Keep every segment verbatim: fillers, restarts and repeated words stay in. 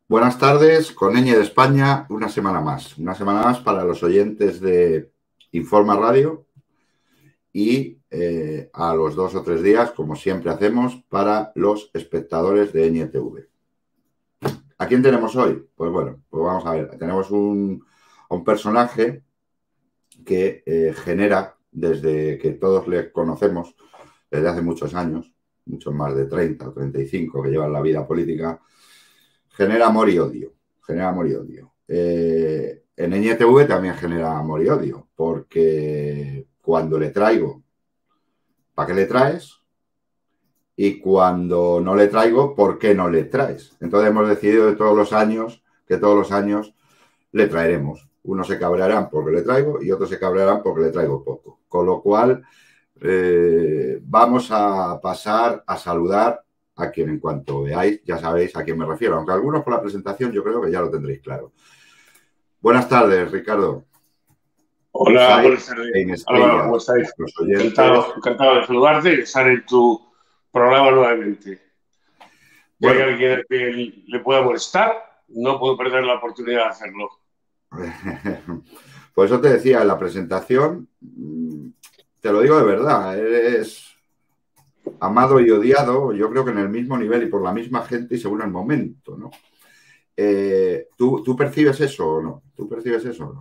Buenas tardes, con Ñ de España, una semana más. Una semana más para los oyentes de Informa Radio y eh, a los dos o tres días, como siempre hacemos, para los espectadores de Ñ T V. ¿A quién tenemos hoy? Pues bueno, pues vamos a ver. Tenemos un, un personaje que eh, genera, desde que todos le conocemos, desde hace muchos años, muchos más de treinta o treinta y cinco que llevan la vida política, genera amor y odio. Genera amor y odio. Eh, en Ñ T V también genera amor y odio, porque cuando le traigo, ¿para qué le traes? Y cuando no le traigo, ¿por qué no le traes? Entonces hemos decidido de todos los años, que todos los años le traeremos. Unos se cabrearán porque le traigo y otros se cabrearán porque le traigo poco. Con lo cual, eh, vamos a pasar a saludar a quien en cuanto veáis, ya sabéis a quién me refiero. Aunque algunos por la presentación yo creo que ya lo tendréis claro. Buenas tardes, Ricardo. Hola, buenas tardes. Álvaro, ¿cómo estáis? Encantado, encantado de saludarte y de estar en tu programa nuevamente. Si bueno, hay alguien que le pueda molestar, no puedo perder la oportunidad de hacerlo. Por eso te decía, en la presentación, te lo digo de verdad, eres amado y odiado, yo creo que en el mismo nivel y por la misma gente y según el momento, ¿no? Eh, ¿tú, ¿Tú percibes eso o no? ¿Tú percibes eso o no?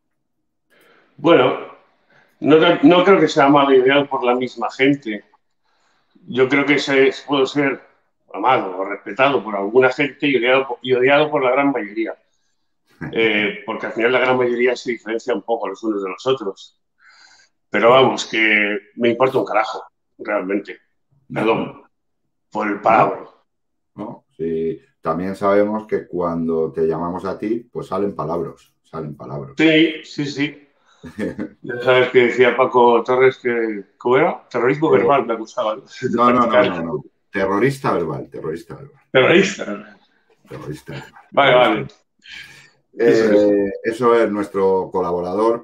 Bueno, no, no creo que sea amado y odiado por la misma gente. Yo creo que se, puedo ser amado o respetado por alguna gente y odiado, y odiado por la gran mayoría. Eh, porque al final la gran mayoría se diferencia un poco los unos de los otros. Pero vamos, que me importa un carajo, realmente. Perdón por el palabra. No, no, sí. También sabemos que cuando te llamamos a ti, pues salen palabras, salen palabras. Sí, sí, sí. Ya sabes que decía Paco Torres que, ¿cómo era? Terrorismo eh, verbal me acusaban. No, no, no, no, no. Terrorista verbal, terrorista verbal. Terrorista. Terrorista verbal. Vale, terrorista. vale. Eh, eso, es. eso es nuestro colaborador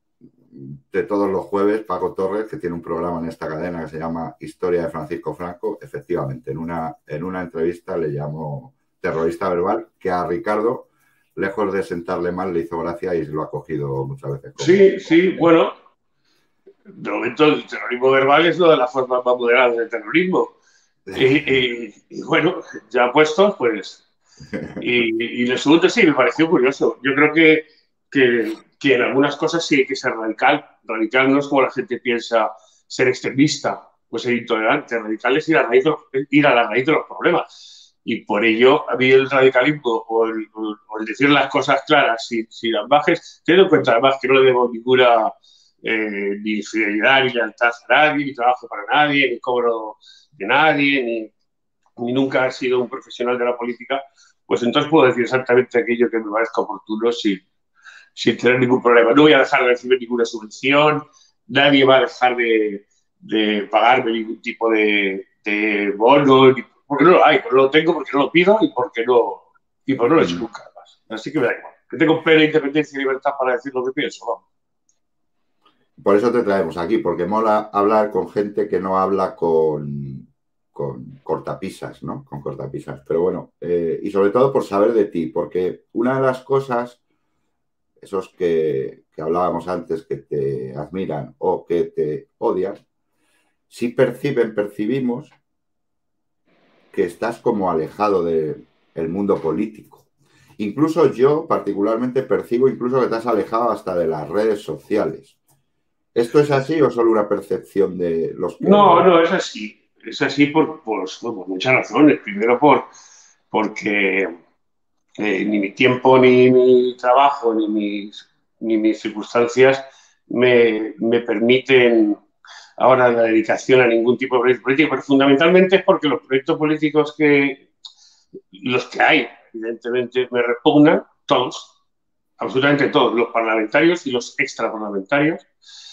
de todos los jueves, Paco Torres, que tiene un programa en esta cadena que se llama Historia de Francisco Franco. Efectivamente, en una, en una entrevista le llamó terrorista verbal, que a Ricardo, lejos de sentarle mal, le hizo gracia y lo ha cogido muchas veces. Como, sí, sí, como bueno. De momento el terrorismo verbal es una de las formas más moderadas del terrorismo. y, y, y bueno, ya puestos, pues... Y, y lo segundo sí, me pareció curioso. Yo creo que, que, que en algunas cosas sí hay que ser radical. Radical no es como la gente piensa ser extremista o ser intolerante. Radical es ir a, raíz de, ir a la raíz de los problemas. Y por ello, a mí el radicalismo o el, o el decir las cosas claras sin, sin ambajes, teniendo en cuenta además que no le debo ninguna eh, ni fidelidad ni lealtad a nadie, ni trabajo para nadie, ni cobro de nadie, ni, ni nunca he sido un profesional de la política, pues entonces puedo decir exactamente aquello que me parezca oportuno sin, sin tener ningún problema. No voy a dejar de recibir ninguna subvención, nadie va a dejar de, de pagarme ningún tipo de, de bono, porque no lo hay, porque no lo tengo, porque no lo pido y porque no, y porque no lo he hecho nunca más. Así que me da igual. Que tengo plena independencia y libertad para decir lo que pienso, vamos. Por eso te traemos aquí, porque mola hablar con gente que no habla con, con cortapisas, ¿no? Con cortapisas. Pero bueno, eh, y sobre todo por saber de ti, porque una de las cosas, esos que, que hablábamos antes, que te admiran o que te odian, sí perciben, percibimos que estás como alejado del mundo político. Incluso yo particularmente percibo incluso que te has alejado hasta de las redes sociales. ¿Esto es así o solo una percepción de los que...? No, no, es así. Es así por, por, por muchas razones. Primero por, porque eh, ni mi tiempo, ni mi trabajo, ni mis, ni mis circunstancias me, me permiten ahora la dedicación a ningún tipo de proyecto político, pero fundamentalmente es porque los proyectos políticos que los que hay, evidentemente, me repugnan todos, absolutamente todos, los parlamentarios y los extraparlamentarios.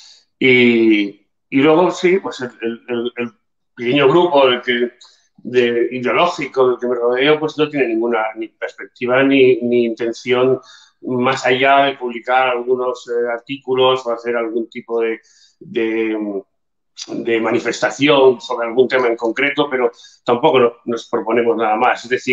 Y, y luego, sí, pues el, el, el pequeño grupo del que, de, ideológico del que me rodeo, pues no tiene ninguna ni perspectiva ni, ni intención más allá de publicar algunos eh, artículos o hacer algún tipo de, de, de manifestación sobre algún tema en concreto, pero tampoco no, nos proponemos nada más. Es decir,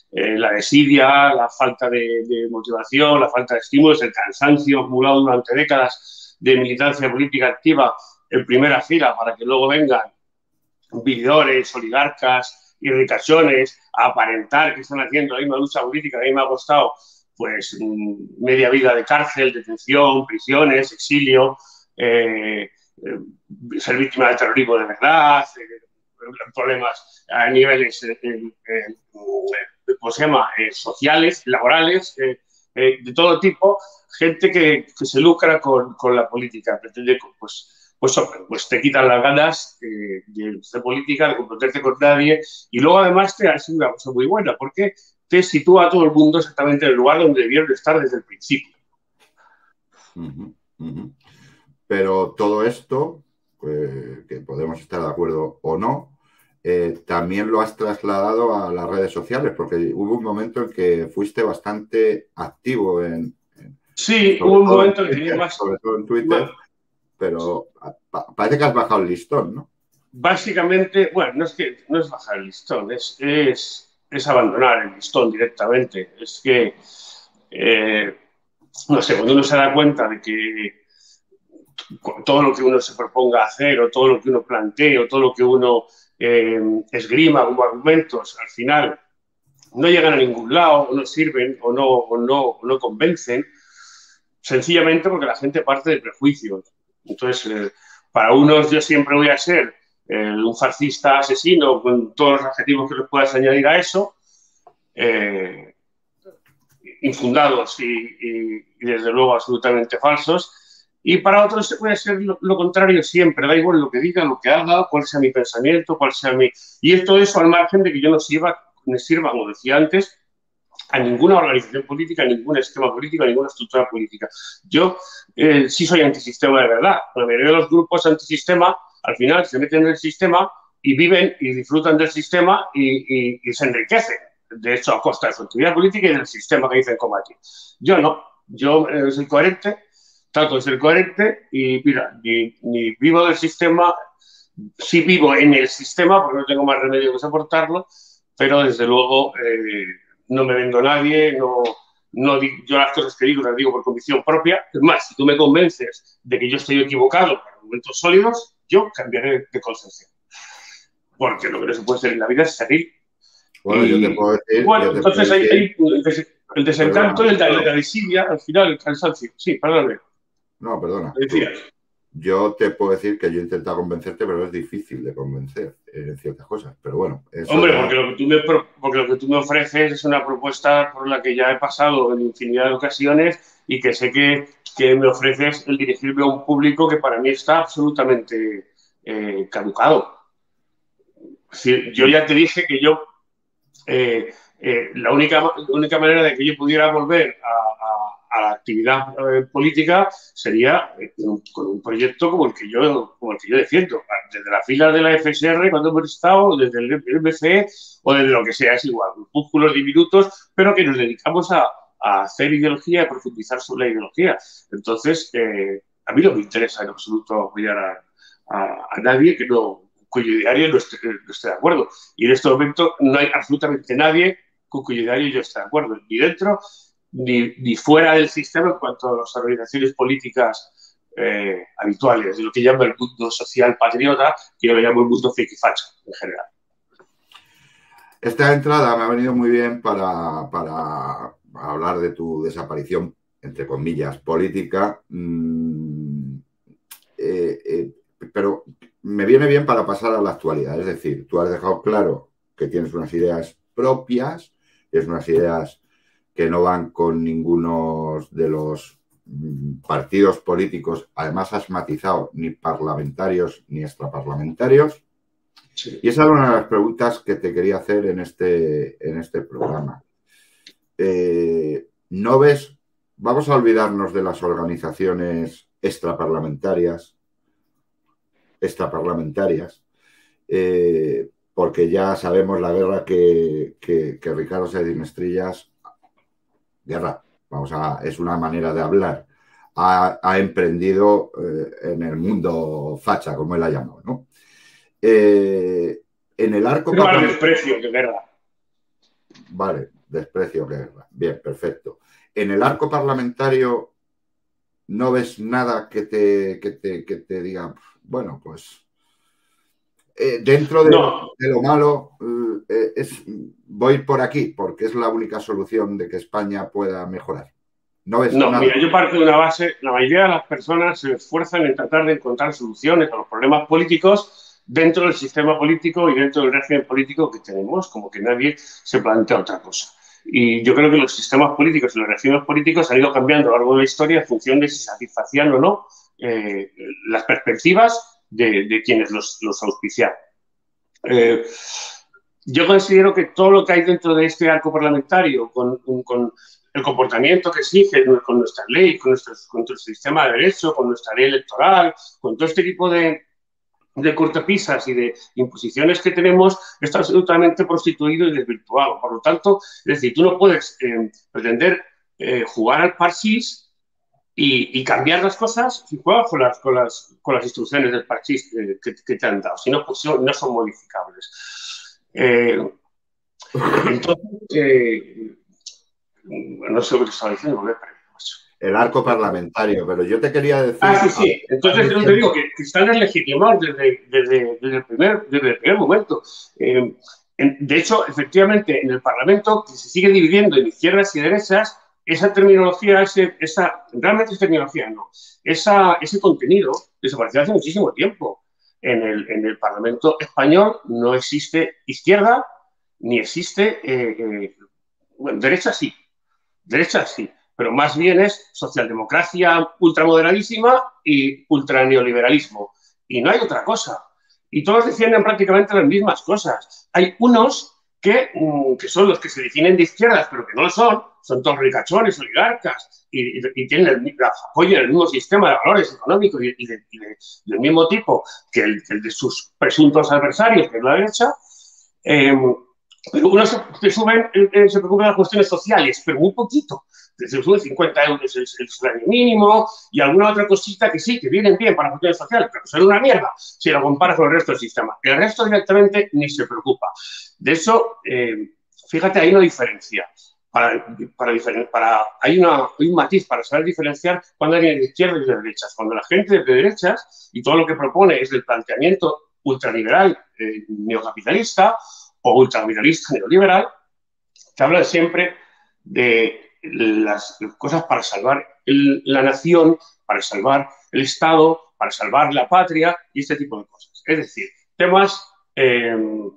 eh, la desidia, la falta de, de motivación, la falta de estímulos, el cansancio acumulado durante décadas de militancia política activa en primera fila para que luego vengan vividores, oligarcas y ricachones a aparentar que están haciendo la misma lucha política que a mí me ha costado pues media vida de cárcel, detención, prisiones, exilio, eh, eh, ser víctima de terrorismo de verdad, eh, problemas a niveles eh, eh, eh, ¿cómo se llama? Eh, sociales, laborales, eh, eh, de todo tipo, gente que, que se lucra con, con la política, pretende pues Pues, pues te quitan las ganas eh, de hacer política, de comprometerte con nadie, y luego además te hace una cosa muy buena, porque te sitúa a todo el mundo exactamente en el lugar donde debieron estar desde el principio. Uh-huh, uh-huh. Pero todo esto, pues, que podemos estar de acuerdo o no, eh, también lo has trasladado a las redes sociales, porque hubo un momento en que fuiste bastante activo en... en sí, hubo un momento en que tenía más... Sobre todo en Twitter. Más, pero parece que has bajado el listón, ¿no? Básicamente, bueno, no es que no es bajar el listón, es, es, es abandonar el listón directamente. Es que, eh, no sé, cuando uno se da cuenta de que todo lo que uno se proponga hacer o todo lo que uno plantee o todo lo que uno eh, esgrima como argumentos, al final no llegan a ningún lado o no sirven o no, o no, o no convencen, sencillamente porque la gente parte de prejuicios. Entonces, eh, para unos yo siempre voy a ser eh, un fascista asesino con todos los adjetivos que les puedas añadir a eso, eh, infundados y, y, y desde luego absolutamente falsos. Y para otros puede ser lo, lo contrario siempre, da igual lo que diga, lo que haga, cuál sea mi pensamiento, cuál sea mi... Y esto es al margen de que yo no sirva, me sirva, como decía antes, a ninguna organización política, a ningún esquema político, a ninguna estructura política. Yo eh, sí soy antisistema de verdad. La mayoría de los grupos antisistema, al final, se meten en el sistema y viven y disfrutan del sistema y, y, y se enriquecen. De hecho, a costa de su actividad política y del sistema que dicen combatir. Yo no. Yo eh, soy coherente, trato de ser coherente y, mira, ni, ni vivo del sistema, sí vivo en el sistema porque no tengo más remedio que soportarlo, pero desde luego... Eh, no me vendo a nadie, no, no digo, yo las cosas que digo las digo por convicción propia. Es más, si tú me convences de que yo estoy equivocado por argumentos sólidos, yo cambiaré de concepción. Porque lo que no se puede hacer en la vida es seguir. Bueno, y, yo te puedo decir... Bueno, te entonces puedo hay, decir, hay el desencanto y el de la desidia, al final, el cansancio. Sí, perdóname. No, perdona. ¿Me decías? Yo te puedo decir que yo he intentado convencerte, pero es difícil de convencer en ciertas cosas. Pero bueno, eso Hombre, ya... porque, lo que tú me, porque lo que tú me ofreces es una propuesta por la que ya he pasado en infinidad de ocasiones y que sé que, que me ofreces el dirigirme a un público que para mí está absolutamente eh, caducado. Es decir, yo ya te dije que yo... Eh, eh, la, única, la única manera de que yo pudiera volver a, a, a la actividad eh, política sería eh, con, con un proyecto como el que yo como el que yo defiendo, desde la fila de la F S R cuando hemos estado, desde el M C E o desde lo que sea, es igual, grupúsculos diminutos, pero que nos dedicamos a, a hacer ideología, a profundizar sobre la ideología. Entonces, eh, a mí no me interesa en absoluto apoyar a, a, a nadie que no cuyo ideario no esté, no esté de acuerdo. Y en este momento no hay absolutamente nadie con cuyo ideario yo esté de acuerdo, ni dentro ni, ni fuera del sistema en cuanto a las organizaciones políticas eh, habituales, de lo que llama el mundo social patriota, que yo lo llamo el mundo frikifacha en general. Esta entrada me ha venido muy bien para, para hablar de tu desaparición, entre comillas, política, mmm, eh, eh, pero me viene bien para pasar a la actualidad. Es decir, tú has dejado claro que tienes unas ideas propias, es unas ideas que no van con ninguno de los partidos políticos, además has matizado ni parlamentarios ni extraparlamentarios. Sí. Y esa es una de las preguntas que te quería hacer en este, en este programa. Eh, ¿No ves? Vamos a olvidarnos de las organizaciones extraparlamentarias, extraparlamentarias, eh, porque ya sabemos la guerra que, que, que Ricardo Sáenz de Mestrillas, guerra, vamos a, es una manera de hablar, ha, ha emprendido eh, en el mundo facha, como él ha llamado, ¿no? Eh, en el arco... Pero al desprecio de guerra. Vale, Desprecio guerra. Bien, perfecto. En el arco parlamentario no ves nada que te, que te, que te diga, bueno, pues eh, dentro de, No, de lo malo eh, es, voy por aquí porque es la única solución de que España pueda mejorar. No ves no, nada. mira, yo parto de una base, la mayoría de las personas se esfuerzan en tratar de encontrar soluciones a los problemas políticos dentro del sistema político y dentro del régimen político que tenemos, como que nadie se plantea otra cosa. Y yo creo que los sistemas políticos y los regímenes políticos han ido cambiando a lo largo de la historia en función de si satisfacían o no eh, las perspectivas de, de quienes los, los auspician. Eh, yo considero que todo lo que hay dentro de este arco parlamentario, con, con el comportamiento que exige con nuestra ley, con nuestro, con nuestro sistema de derecho, con nuestra ley electoral, con todo este tipo de, de cortapisas y de imposiciones que tenemos, está absolutamente prostituido y desvirtuado. Por lo tanto, es decir, tú no puedes eh, pretender eh, jugar al parchís y, y cambiar las cosas si juegas con las, con las, con las instrucciones del parchís que, que, que te han dado, si no, pues no son modificables. Eh, entonces, eh, no sé lo que estaba diciendo, me he perdido. El arco parlamentario, pero yo te quería decir... Ah, sí, sí. Entonces, yo te digo que, que están deslegitimados desde, desde, desde, el primer, desde el primer momento. Eh, en, de hecho, efectivamente, en el Parlamento, que se sigue dividiendo en izquierdas y derechas, esa terminología, ese, esa, realmente es terminología, no, esa, ese contenido desapareció hace muchísimo tiempo. En el, en el Parlamento español no existe izquierda ni existe eh, eh, bueno, derecha sí, derecha sí, pero más bien es socialdemocracia ultramoderadísima y ultraneoliberalismo. Y no hay otra cosa. Y todos defienden prácticamente las mismas cosas. Hay unos que, que son los que se definen de izquierdas, pero que no lo son, son todos ricachones, oligarcas, y, y, y tienen el, apoyan el mismo sistema de valores económicos y, y, de, y de, del mismo tipo que el, el, de sus presuntos adversarios, que es la derecha. Eh, pero unos se, se suben, eh, se preocupan de las cuestiones sociales, pero muy poquito. Se sube cincuenta euros el, el salario mínimo y alguna otra cosita que sí, que vienen bien para las cuestiones sociales, pero son una mierda si lo comparas con el resto del sistema. El resto directamente ni se preocupa. De eso, eh, fíjate, hay una diferencia. Para, para, para, hay, una, hay un matiz para saber diferenciar cuando alguien es de izquierdas y de derechas. Cuando la gente es de derechas y todo lo que propone es del planteamiento ultraliberal eh, neocapitalista o ultracapitalista neoliberal, te habla siempre de las cosas para salvar el, la nación, para salvar el Estado, para salvar la patria y este tipo de cosas. Es decir, temas eh,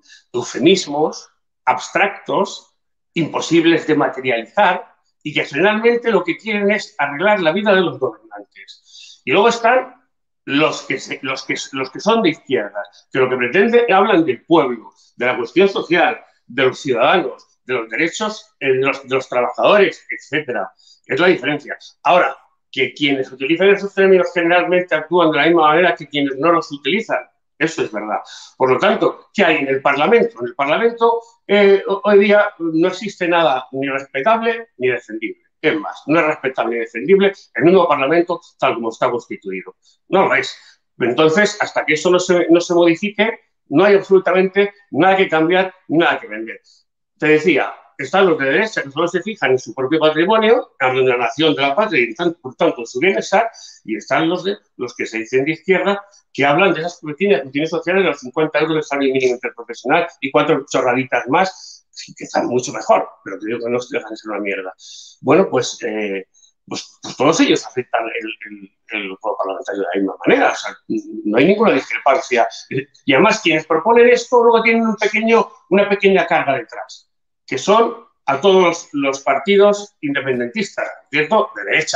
eufemismos, abstractos, imposibles de materializar y que generalmente lo que quieren es arreglar la vida de los gobernantes. Y luego están los que, se, los que, los que son de izquierdas, que lo que pretenden hablan del pueblo, de la cuestión social, de los ciudadanos, de los derechos de los, de los trabajadores, etcétera. Es la diferencia. Ahora, que quienes utilizan esos términos generalmente actúan de la misma manera que quienes no los utilizan. Eso es verdad. Por lo tanto, ¿qué hay en el Parlamento? En el Parlamento eh, hoy día no existe nada ni respetable ni defendible. Es más, no es respetable ni defendible el mismo Parlamento tal como está constituido. No lo es. Entonces, hasta que eso no se, no se modifique, no hay absolutamente nada que cambiar, nada que vender. Te decía, están los de derecha que solo se fijan en su propio patrimonio, en la nación de la patria y por tanto en su bienestar, y están los, de, los que se dicen de izquierda que hablan de esas pequeñas cuestiones sociales de los cincuenta euros de salario mínimo interprofesional y cuatro chorraditas más, que están mucho mejor, pero te digo que no dejan de ser una mierda. Bueno, pues, eh, pues, pues todos ellos afectan el, el, el juego parlamentario de la misma manera. O sea, no hay ninguna discrepancia. Y además, quienes proponen esto luego tienen un pequeño, una pequeña carga detrás, que son a todos los, los partidos independentistas, ¿cierto? De derecha,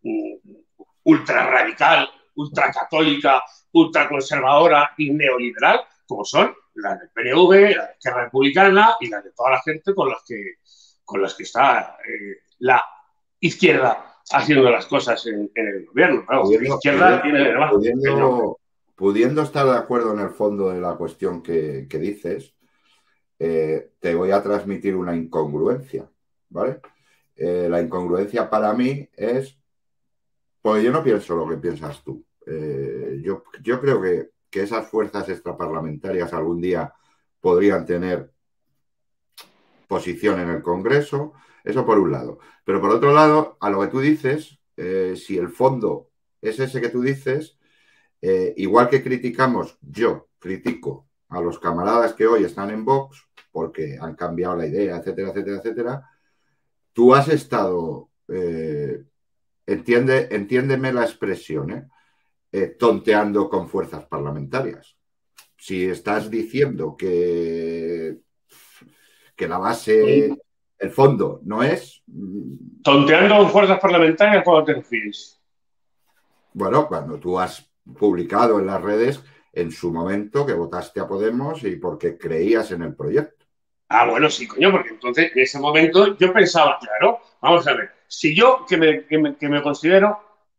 ultra radical, ultra católica, ultra conservadora y neoliberal, como son la del P N V, la de Esquerra Republicana y la de toda la gente con las que, con las que está eh, la izquierda haciendo las cosas en, en el gobierno. Claro, pudiendo, la izquierda pudiendo, tiene más, pudiendo, pudiendo estar de acuerdo en el fondo de la cuestión que, que dices, eh, te voy a transmitir una incongruencia, ¿vale? Eh, la incongruencia para mí es, pues yo no pienso lo que piensas tú. Eh, yo, yo creo que, que esas fuerzas extraparlamentarias algún día podrían tener posición en el Congreso, eso por un lado. Pero por otro lado, a lo que tú dices, eh, si el fondo es ese que tú dices, eh, igual que criticamos, yo critico a los camaradas que hoy están en Vox porque han cambiado la idea, etcétera, etcétera, etcétera, tú has estado, eh, entiende, entiéndeme la expresión, ¿eh? Eh, tonteando con fuerzas parlamentarias. Si estás diciendo que, que la base, el fondo no es... ¿Tonteando con fuerzas parlamentarias cuándo te refieres? Bueno, cuando tú has publicado en las redes en su momento que votaste a Podemos y porque creías en el proyecto. Ah, bueno, sí, coño, porque entonces en ese momento yo pensaba, claro, vamos a ver, si yo que me, que me, que me considero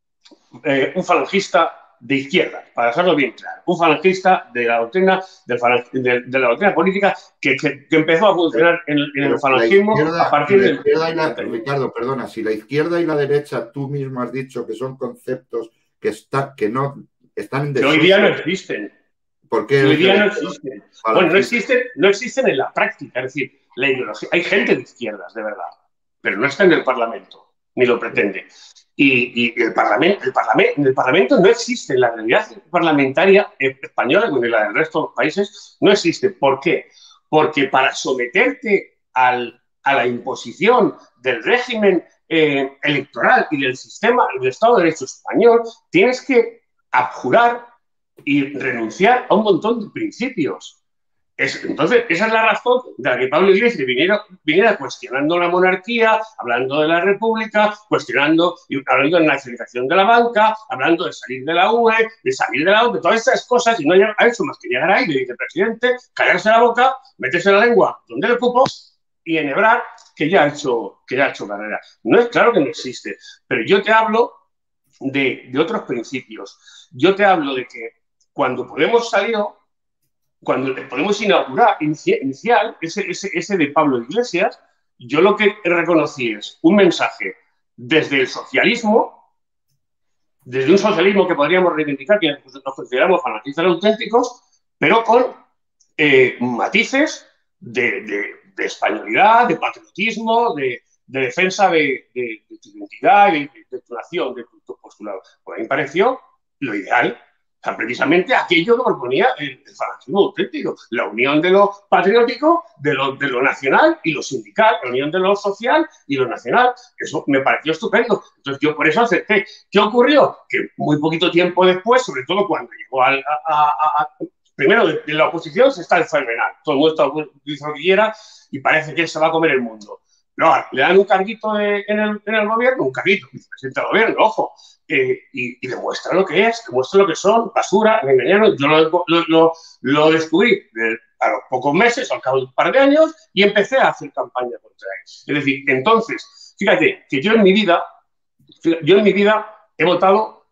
eh, un falangista de izquierda, para dejarlo bien claro, un falangista de la doctrina, del falang, de, de la doctrina política que, que, que empezó a funcionar en, en el falangismo izquierda, a partir la del... Izquierda y la, Ricardo, perdona, si la izquierda y la derecha tú mismo has dicho que son conceptos que, está, que no están en desuso, que hoy día no existen. ¿Por qué? Hoy día no existen. Bueno, no existen, no existen en la práctica, es decir, la ideología. Hay gente de izquierdas, de verdad, pero no está en el Parlamento, ni lo pretende. Y, y el, parlamento, el, parlamento, en el Parlamento no existe, la realidad parlamentaria española, como en la del resto de los países, no existe. ¿Por qué? Porque para someterte al, a la imposición del régimen eh, electoral y del sistema del Estado de Derecho español, tienes que abjurar y renunciar a un montón de principios. Es, entonces, esa es la razón de la que Pablo Iglesias viniera, viniera cuestionando la monarquía, hablando de la república, cuestionando y hablando de la nacionalización de la banca, hablando de salir de la U E, de salir de la O T A N, de todas estas cosas, y no ha hecho más que llegar ahí, le dice, presidente, callarse la boca, meterse la lengua donde le cupo y enhebrar que ya ha hecho, que ya ha hecho carrera. No es claro que no existe, pero yo te hablo de, de otros principios. Yo te hablo de que cuando Podemos salió, cuando Podemos inaugurar inicial, ese, ese, ese de Pablo Iglesias, yo lo que reconocí es un mensaje desde el socialismo, desde un socialismo que podríamos reivindicar, que nos consideramos fanatistas auténticos, pero con eh, matices de, de, de españolidad, de patriotismo, de, de defensa de, de, de tu identidad, de, de tu nación, de tu, tu postulado. Pues a mí me pareció lo ideal. O sea, precisamente aquello que proponía el, el fanatismo auténtico, la unión de lo patriótico, de lo, de lo nacional y lo sindical, la unión de lo social y lo nacional. Eso me pareció estupendo. Entonces yo por eso acepté. ¿Qué ocurrió? Que muy poquito tiempo después, sobre todo cuando llegó al, a, a, a, primero de, de la oposición, se está el fenomenal. Todo el mundo dice lo que quiera y parece que él se va a comer el mundo. No, le dan un carguito de, en, el, en el gobierno, un carguito, vicepresidente del gobierno, ojo, eh, y, y demuestra lo que es, demuestra lo que son, basura, me engañaron. Yo lo, lo, lo, lo descubrí de, a los pocos meses, al cabo de un par de años, y empecé a hacer campaña contra él. Es decir, entonces, fíjate que yo en mi vida, yo en mi vida he votado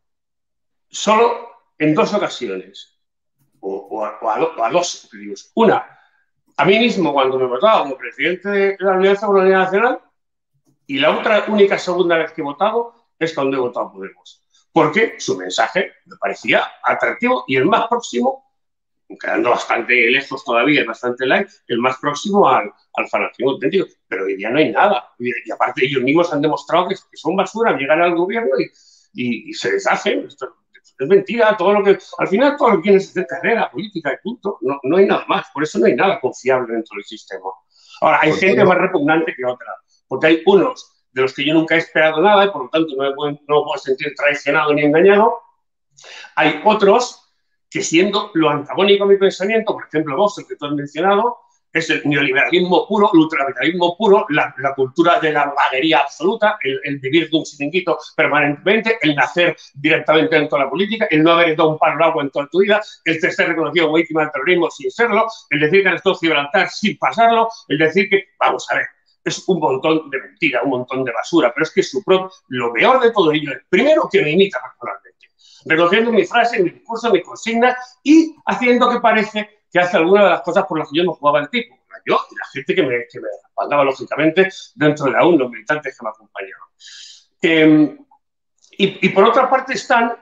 solo en dos ocasiones, o, o, a, o, a, o a dos, digo, una, a mí mismo cuando me votaba como presidente de la Alianza por la Unidad Nacional, y la otra única segunda vez que he votado es cuando he votado Podemos. Porque su mensaje me parecía atractivo y el más próximo, quedando bastante lejos todavía, bastante light, el más próximo al, al fanatismo auténtico. Pero hoy día no hay nada. Y, y aparte ellos mismos han demostrado que, que son basura, llegan al gobierno y, y, y se deshacen. Esto es mentira, todo lo que... Al final todo lo que quieren es hacer carrera política y punto. No, no hay nada más. Por eso no hay nada confiable dentro del sistema. Ahora, hay gente más repugnante que otra. Porque hay unos de los que yo nunca he esperado nada y por lo tanto no me puedo, no me puedo sentir traicionado ni engañado. Hay otros que, siendo lo antagónico a mi pensamiento, por ejemplo, vos, el que tú has mencionado, es el neoliberalismo puro, el ultraliberalismo puro, la, la cultura de la vaguería absoluta, el, el vivir de un chiringuito permanentemente, el nacer directamente dentro de la política, el no haber dado un palo de agua en toda tu vida, el ser reconocido como víctima del terrorismo sin serlo, el decir que han estado Gibraltar sin pasarlo, el decir que, vamos a ver, es un montón de mentira, un montón de basura, pero es que su propio, lo peor de todo ello es, primero, que me imita personalmente, recogiendo mi frase, mi discurso, mi consigna y haciendo que parece que hace alguna de las cosas por las que yo no jugaba el tipo. Yo y la gente que me, que me respaldaba, lógicamente, dentro de la U N, los militantes que me acompañaban. Eh, y, y por otra parte están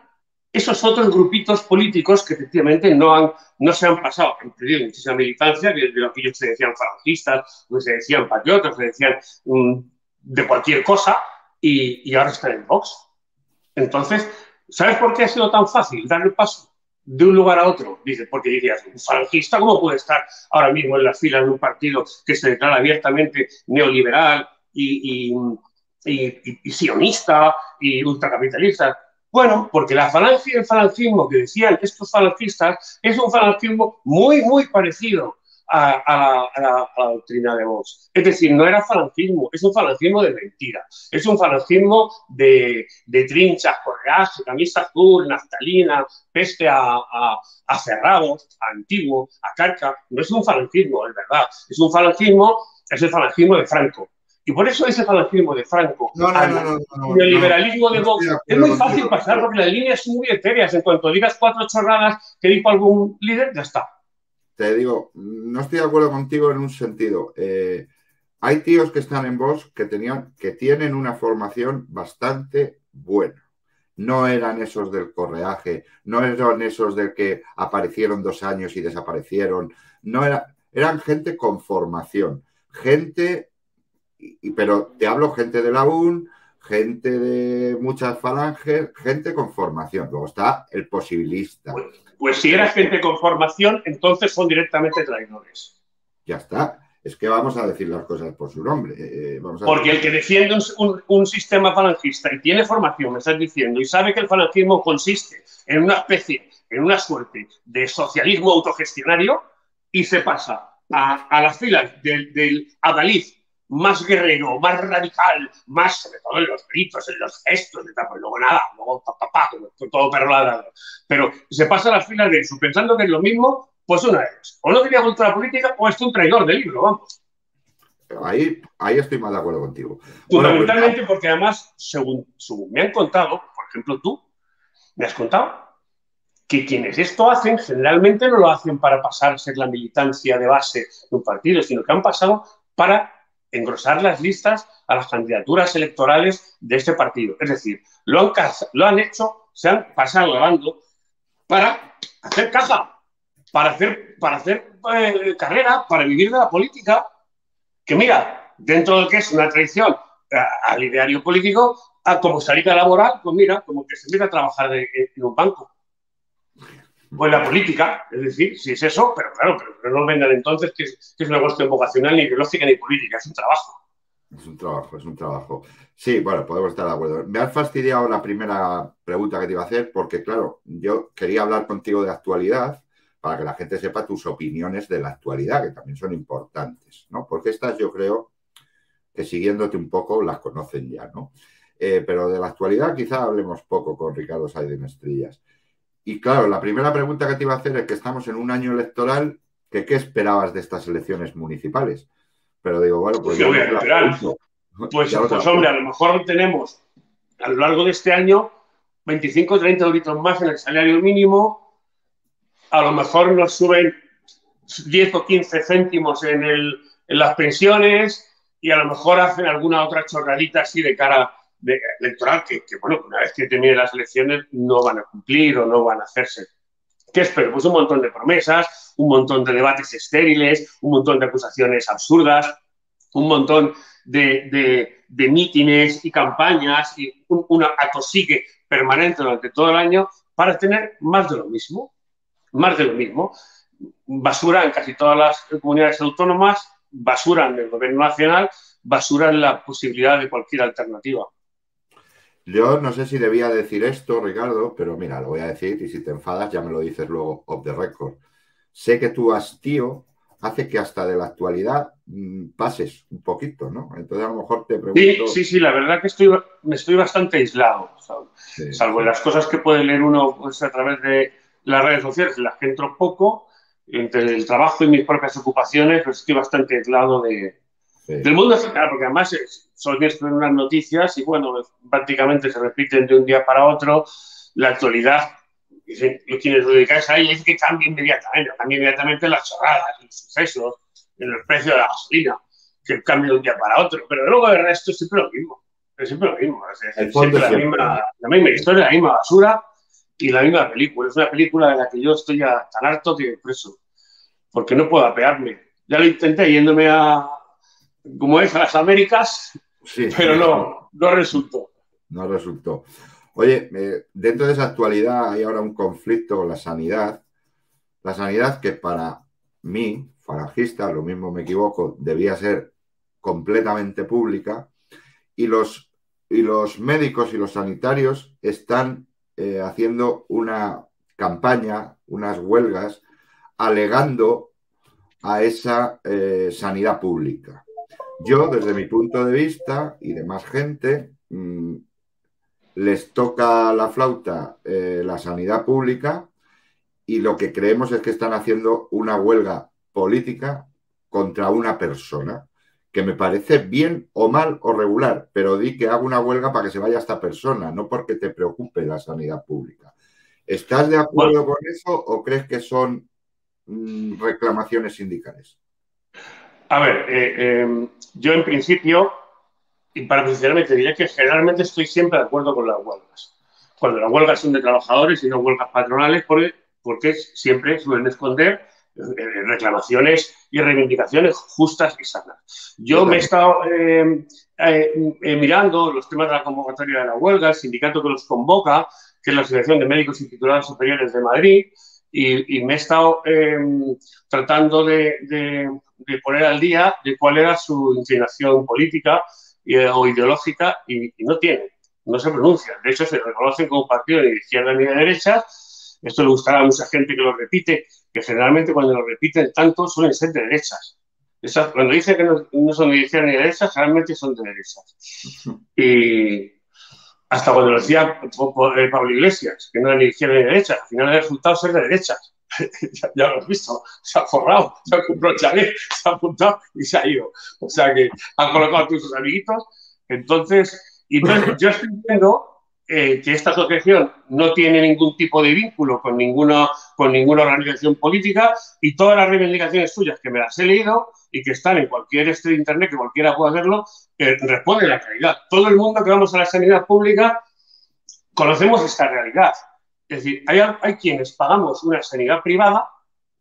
esos otros grupitos políticos que efectivamente no, han, no se han pasado, han perdido muchísima militancia, de, de lo que ellos se decían falangistas, o se decían patriotas, se decían um, de cualquier cosa, y, y ahora están en Vox. Entonces, ¿sabes por qué ha sido tan fácil dar el paso de un lugar a otro? Dice, porque dirías, un falangista, ¿cómo puede estar ahora mismo en las filas de un partido que se declara abiertamente neoliberal y, y, y, y, y sionista y ultracapitalista? Bueno, porque la falange y el falangismo que decían estos falangistas es un falangismo muy, muy parecido a, a, la, a, la, a la doctrina de Vox. Es decir, no era falangismo, es un falangismo de mentira. Es un falangismo de, de trinchas, correaje, camisa azul, naftalina, peste a, a, a cerrados, a antiguo, a carca. No es un falangismo, es verdad. Es un falangismo, es el falangismo de Franco. Y por eso ese falangismo de Franco no, no, al no, no, no, neoliberalismo no, de no Vox de es muy fácil contigo, pasar no. porque las líneas son muy etéreas. En cuanto digas cuatro chorradas que dijo algún líder, ya está. Te digo, no estoy de acuerdo contigo en un sentido. Eh, hay tíos que están en Vox que, tenían, que tienen una formación bastante buena. No eran esos del correaje, no eran esos del que aparecieron dos años y desaparecieron. No era, eran gente con formación. Gente, y, pero te hablo gente de la U N, gente de muchas falanges, gente con formación. Luego está el posibilista. Pues, pues si era gente con formación, entonces son directamente traidores. Ya está. Es que vamos a decir las cosas por su nombre. Eh, vamos a Porque decir... el que defiende un, un, un sistema falangista y tiene formación, me estás diciendo, y sabe que el falangismo consiste en una especie, en una suerte de socialismo autogestionario, y se pasa a, a las filas del, del adalid más guerrero, más radical, más, sobre todo en los gritos, en los gestos, y tal, pues luego nada, luego papá, todo perro ladrado. Pero se pasa a las filas de eso, pensando que es lo mismo, pues una vez. O no tenía contra la política, o es un traidor del libro, vamos. Ahí, ahí estoy más de acuerdo contigo. Fundamentalmente bueno, pues, porque además, según, según me han contado, por ejemplo tú, me has contado que quienes esto hacen generalmente no lo hacen para pasar a ser la militancia de base de un partido, sino que han pasado para engrosar las listas a las candidaturas electorales de este partido. Es decir, lo han, lo han hecho, se han pasado grabando para hacer caja, para hacer, para hacer eh, carrera, para vivir de la política. Que mira, dentro de que es una traición al ideario político, a como salida laboral, pues mira, como que se mete a trabajar de, en un banco. O en la política, es decir, si es eso, pero claro, pero, pero no vengan entonces que es, que es una cuestión vocacional, ni ideológica, ni política, es un trabajo. Es un trabajo, es un trabajo. Sí, bueno, podemos estar de acuerdo. Me has fastidiado la primera pregunta que te iba a hacer porque, claro, yo quería hablar contigo de actualidad para que la gente sepa tus opiniones de la actualidad, que también son importantes, ¿no? Porque estas yo creo que siguiéndote un poco las conocen ya, ¿no? Eh, pero de la actualidad quizá hablemos poco con Ricardo Saiz de Mestrillas. Y claro, la primera pregunta que te iba a hacer es que estamos en un año electoral, que ¿qué esperabas de estas elecciones municipales? Pero digo, bueno, pues... pues yo voy a esperar. Pues, pues hombre, a lo mejor tenemos a lo largo de este año veinticinco o treinta euritos más en el salario mínimo, a lo mejor nos suben diez o quince céntimos en, el, en las pensiones y a lo mejor hacen alguna otra chorradita así de cara de, electoral que, que, bueno, una vez que terminen las elecciones no van a cumplir o no van a hacerse. ¿Qué espero? Pues un montón de promesas, un montón de debates estériles, un montón de acusaciones absurdas, un montón de, de, de mítines y campañas y un, una atosigue permanente durante todo el año para tener más de lo mismo, más de lo mismo. Basura en casi todas las comunidades autónomas, basura en el gobierno nacional, basura en la posibilidad de cualquier alternativa. Yo no sé si debía decir esto, Ricardo, pero mira, lo voy a decir y si te enfadas ya me lo dices luego off the record. Sé que tu hastío hace que hasta de la actualidad mmm, pases un poquito, ¿no? Entonces a lo mejor te pregunto... Sí, sí, sí, la verdad que estoy, me estoy bastante aislado, salvo, sí, salvo sí. las cosas que puede leer uno pues, a través de las redes sociales, en las que entro poco, entre el trabajo y mis propias ocupaciones, pues estoy bastante aislado de, sí. del mundo central, porque además son escribir unas noticias y, bueno, prácticamente se repiten de un día para otro. La actualidad, dicen, quienes lo dedicáis a ella, es que cambia inmediatamente, cambia inmediatamente las chorradas, los sucesos, en el precio de la gasolina, que cambia de un día para otro, pero luego el resto es siempre lo mismo, es siempre lo mismo, es, es siempre, la, misma, la misma historia, la misma basura, y la misma película. Es una película de la que yo estoy ya tan harto que preso, porque no puedo apearme. Ya lo intenté yéndome a, como es, a las Américas, Sí, pero no, no resultó. no resultó. Oye, eh, dentro de esa actualidad hay ahora un conflicto con la sanidad. La sanidad que para mí, falangista, lo mismo me equivoco, debía ser completamente pública y los, y los médicos y los sanitarios están eh, haciendo una campaña, unas huelgas, alegando a esa eh, sanidad pública. Yo, desde mi punto de vista y de más gente, mmm, les toca la flauta eh, la sanidad pública y lo que creemos es que están haciendo una huelga política contra una persona, que me parece bien o mal o regular, pero di que hago una huelga para que se vaya esta persona, no porque te preocupe la sanidad pública. ¿Estás de acuerdo bueno, con eso o crees que son mmm, reclamaciones sindicales? A ver, eh, eh, yo en principio, y para posicionarme, te diré que generalmente estoy siempre de acuerdo con las huelgas. Cuando las huelgas son de trabajadores y no huelgas patronales, porque, porque siempre suelen esconder eh, reclamaciones y reivindicaciones justas y sanas. Yo, yo me he estado eh, eh, eh, mirando los temas de la convocatoria de la huelga, el sindicato que los convoca, que es la Asociación de Médicos y Titulados Superiores de Madrid, y, y me he estado eh, tratando de, de, de poner al día de cuál era su inclinación política o ideológica y, y no tiene, no se pronuncian. De hecho, se reconocen como partido ni de izquierda ni de derecha. Esto le gustará a mucha gente que lo repite, que generalmente cuando lo repiten tanto suelen ser de derechas. Esas, cuando dicen que no, no son ni de izquierda ni de derecha, generalmente son de derechas. Y hasta cuando lo decía Pablo Iglesias, que no era ni de izquierda ni de derecha, al final el resultado es ser de derechas. ya, ya lo has visto, se ha forrado, se ha comprado el chalet, se ha apuntado y se ha ido. O sea que han colocado a todos sus amiguitos. Entonces, entonces yo estoy viendo eh, que esta asociación no tiene ningún tipo de vínculo con ninguna, con ninguna organización política y todas las reivindicaciones suyas que me las he leído y que están en cualquier este de internet, que cualquiera pueda hacerlo, eh, responden a la realidad. Todo el mundo que vamos a la sanidad pública conocemos esta realidad. Es decir, hay, hay quienes pagamos una sanidad privada,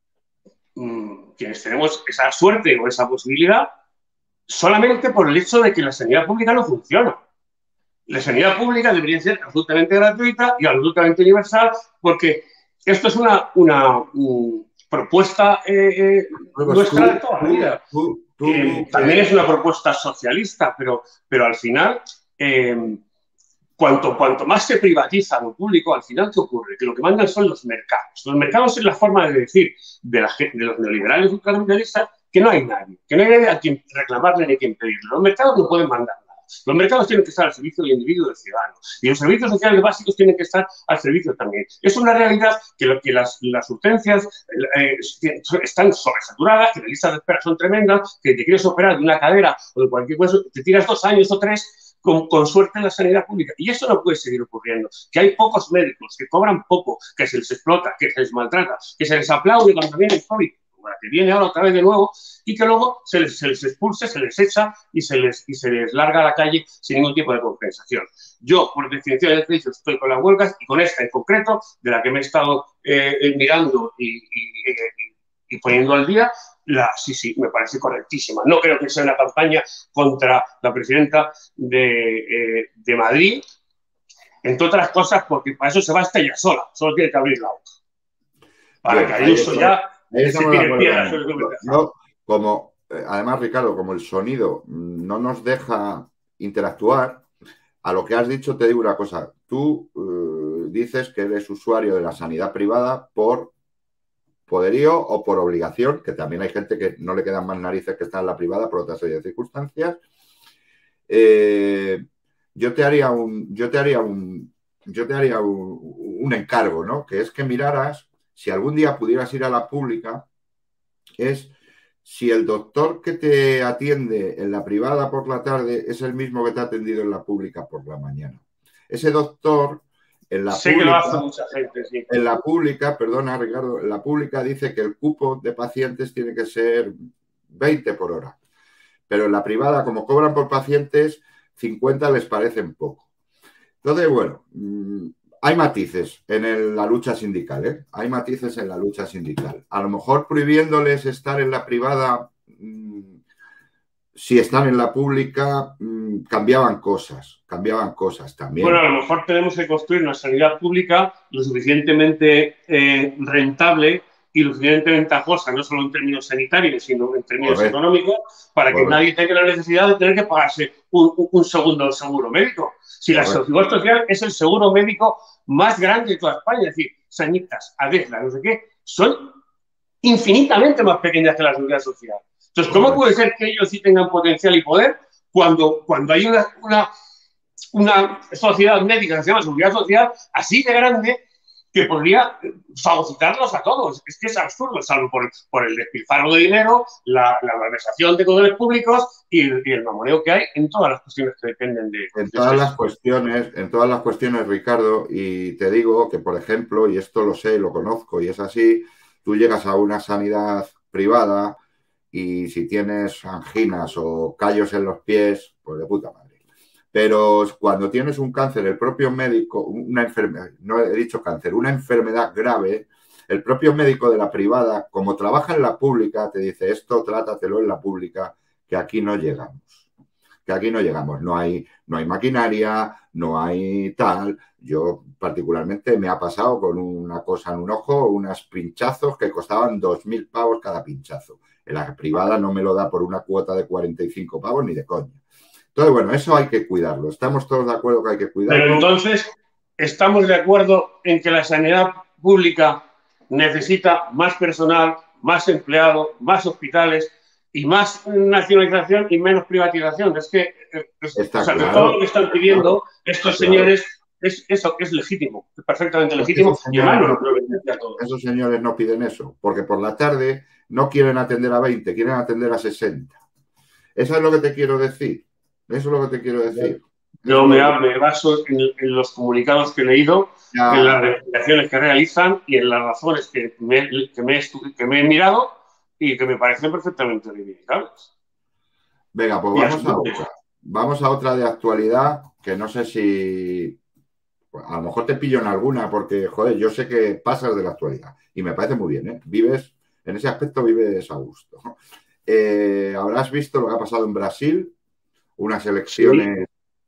mmm, quienes tenemos esa suerte o esa posibilidad, solamente por el hecho de que la sanidad pública no funciona. La sanidad pública debería ser absolutamente gratuita y absolutamente universal, porque esto es una, una um, propuesta eh, eh, nuestra de toda la vida. Tú, tú, tú, eh, también es una propuesta socialista, pero, pero al final... Eh, Cuanto, cuanto más se privatiza lo público, al final, ¿qué ocurre? Que lo que mandan son los mercados. Los mercados es la forma de decir de, la, de los neoliberales ultracapitalistas que no hay nadie, que no hay nadie a quien reclamarle ni a quien pedirle. Los mercados no pueden mandar nada. Los mercados tienen que estar al servicio del individuo y del ciudadano. Y los servicios sociales básicos tienen que estar al servicio también. Es una realidad que, lo, que las, las urgencias eh, están sobresaturadas, que las listas de espera son tremendas, que te quieres operar de una cadera o de cualquier cosa, te tiras dos años o tres Con, con suerte en la sanidad pública. Y eso no puede seguir ocurriendo. Que hay pocos médicos que cobran poco, que se les explota, que se les maltrata, que se les aplaude cuando viene el COVID, como la que viene ahora otra vez de nuevo, y que luego se les, se les expulse, se les echa y se les, y se les larga a la calle sin ningún tipo de compensación. Yo, por definición de servicio, estoy con las huelgas y con esta en concreto, de la que me he estado eh, mirando y, y, y, y poniendo al día. La, sí, sí, me parece correctísima. No creo que sea una campaña contra la presidenta de, eh, de Madrid, entre otras cosas, porque para eso se basta ella sola, solo tiene que abrir la boca. Para Bien, que Ayuso ya se tire piedras sobre su no, como, eh, además, Ricardo, como el sonido no nos deja interactuar, a lo que has dicho te digo una cosa. Tú eh, dices que eres usuario de la sanidad privada por poderío o por obligación, que también hay gente que no le quedan más narices que estar en la privada por otra serie de circunstancias. Eh, yo te haría un, yo te haría un, yo te haría un, un encargo, ¿no? Que es que miraras, si algún día pudieras ir a la pública, es si el doctor que te atiende en la privada por la tarde es el mismo que te ha atendido en la pública por la mañana. Ese doctor... En la, sé pública, que lo hace mucha gente, sí. En la pública, perdona Ricardo, en la pública dice que el cupo de pacientes tiene que ser veinte por hora. Pero en la privada, como cobran por pacientes, cincuenta les parecen poco. Entonces, bueno, hay matices en el, la lucha sindical, ¿eh? Hay matices en la lucha sindical. A lo mejor prohibiéndoles estar en la privada, mmm, si están en la pública, mmm, cambiaban cosas, cambiaban cosas también. Bueno, a lo mejor tenemos que construir una sanidad pública lo suficientemente eh, rentable y lo suficientemente ventajosa, no solo en términos sanitarios, sino en términos Correcto. económicos, para Correcto. que nadie tenga la necesidad de tener que pagarse un, un segundo seguro médico. Si Correcto. la seguridad social es el seguro médico más grande de toda España, es decir, Sanitas, Adesla, no sé qué, son infinitamente más pequeñas que la seguridad social. Entonces, ¿cómo Correcto. puede ser que ellos sí tengan potencial y poder cuando, cuando hay una, una, una sociedad médica que se llama seguridad social así de grande que podría fagocitarlos a todos? Es que es absurdo, salvo por, por el despilfarro de dinero, la, la malversación de poderes públicos y el, y el mamoneo que hay en todas las cuestiones que dependen de... En de todas este las cuestiones, en todas las cuestiones, Ricardo, y te digo que, por ejemplo, y esto lo sé, lo conozco y es así, tú llegas a una sanidad privada y si tienes anginas o callos en los pies, pues de puta madre. Pero cuando tienes un cáncer, el propio médico, una enfermedad, no he dicho cáncer, una enfermedad grave, el propio médico de la privada, como trabaja en la pública, te dice esto, trátatelo en la pública, que aquí no llegamos. Que aquí no llegamos. No hay, no hay maquinaria, no hay tal. Yo particularmente me ha pasado con una cosa en un ojo, unos pinchazos que costaban dos mil pavos cada pinchazo. En la privada no me lo da por una cuota de cuarenta y cinco pavos ni de coña. Entonces, bueno, eso hay que cuidarlo. Estamos todos de acuerdo que hay que cuidarlo. Pero entonces, ¿estamos de acuerdo en que la sanidad pública necesita más personal, más empleados, más hospitales y más nacionalización y menos privatización? Es que, es, Está o sea, claro, que todo lo que están pidiendo claro, estos claro. señores es, eso es legítimo, es perfectamente legítimo. Esos señores, y no piden, esos señores no piden eso, porque por la tarde no quieren atender a veinte, quieren atender a sesenta. Eso es lo que te quiero decir. Eso es lo que te quiero decir. Yo me, me baso en, en los comunicados que he leído, ya. en las recomendaciones que realizan y en las razones que me, que me, que me he mirado y que me parecen perfectamente reivindicables. Venga, pues vamos a otra. Vamos a otra de actualidad que no sé si... A lo mejor te pillo en alguna porque, joder, yo sé que pasas de la actualidad y me parece muy bien, ¿eh? Vives, en ese aspecto vives a gusto. Eh, habrás visto lo que ha pasado en Brasil, unas elecciones sí.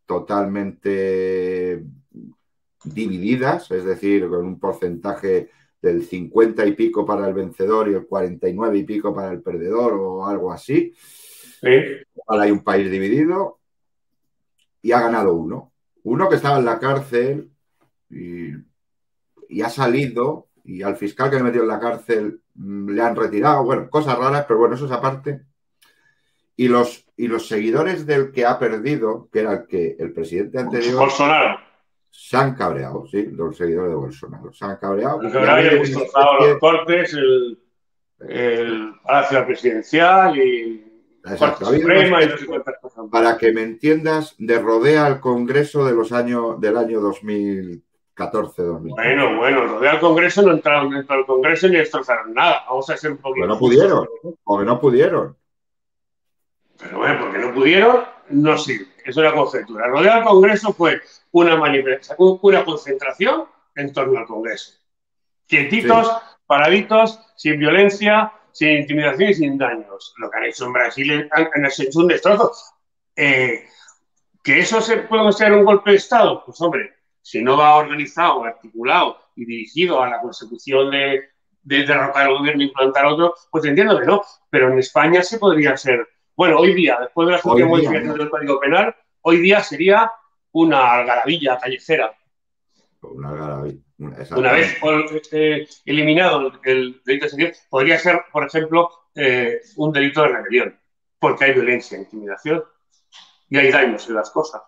totalmente divididas, es decir, con un porcentaje del cincuenta y pico para el vencedor y el cuarenta y nueve y pico para el perdedor o algo así. Sí. Ahora hay un país dividido y ha ganado uno. Uno que estaba en la cárcel y, y ha salido y al fiscal que le metió en la cárcel mmm, le han retirado. Bueno, cosas raras, pero bueno, eso es aparte. Y los, y los seguidores del que ha perdido, que era el que el presidente anterior... Bolsonaro. Se han cabreado, sí, los seguidores de Bolsonaro. Se han cabreado. Han cabreado y han destrozado especie... los cortes, el, el Palacio Presidencial y... Exacto, Suprema y no sé cuántas cosas. Para que me entiendas, de rodea al Congreso de los años, del año dos mil catorce dos mil quince. Bueno, bueno, rodea al Congreso, no entraron dentro del Congreso ni destrozaron nada. Vamos a ser un poquito... Pero no pudieron, porque no pudieron. Pero bueno, porque no pudieron, no sirve. Es una conjetura. Rodear al Congreso fue una manifestación, una concentración en torno al Congreso. Quietitos, sí. paraditos, sin violencia, sin intimidación y sin daños. Lo que han hecho en Brasil han, han hecho un destrozo. Eh, ¿Que eso se puede considerar un golpe de Estado? Pues hombre, si no va organizado, articulado y dirigido a la consecución de, de derrocar al gobierno e implantar otro, pues entiendo que no. Pero en España sí podría ser... Bueno, hoy día, después de las últimas modificaciones del Código Penal, hoy día sería una algarabilla callejera. Una algarabilla. Una vez eh, eliminado el delito de sedición, podría ser, por ejemplo, eh, un delito de rebelión, porque hay violencia, intimidación y hay daños en las cosas.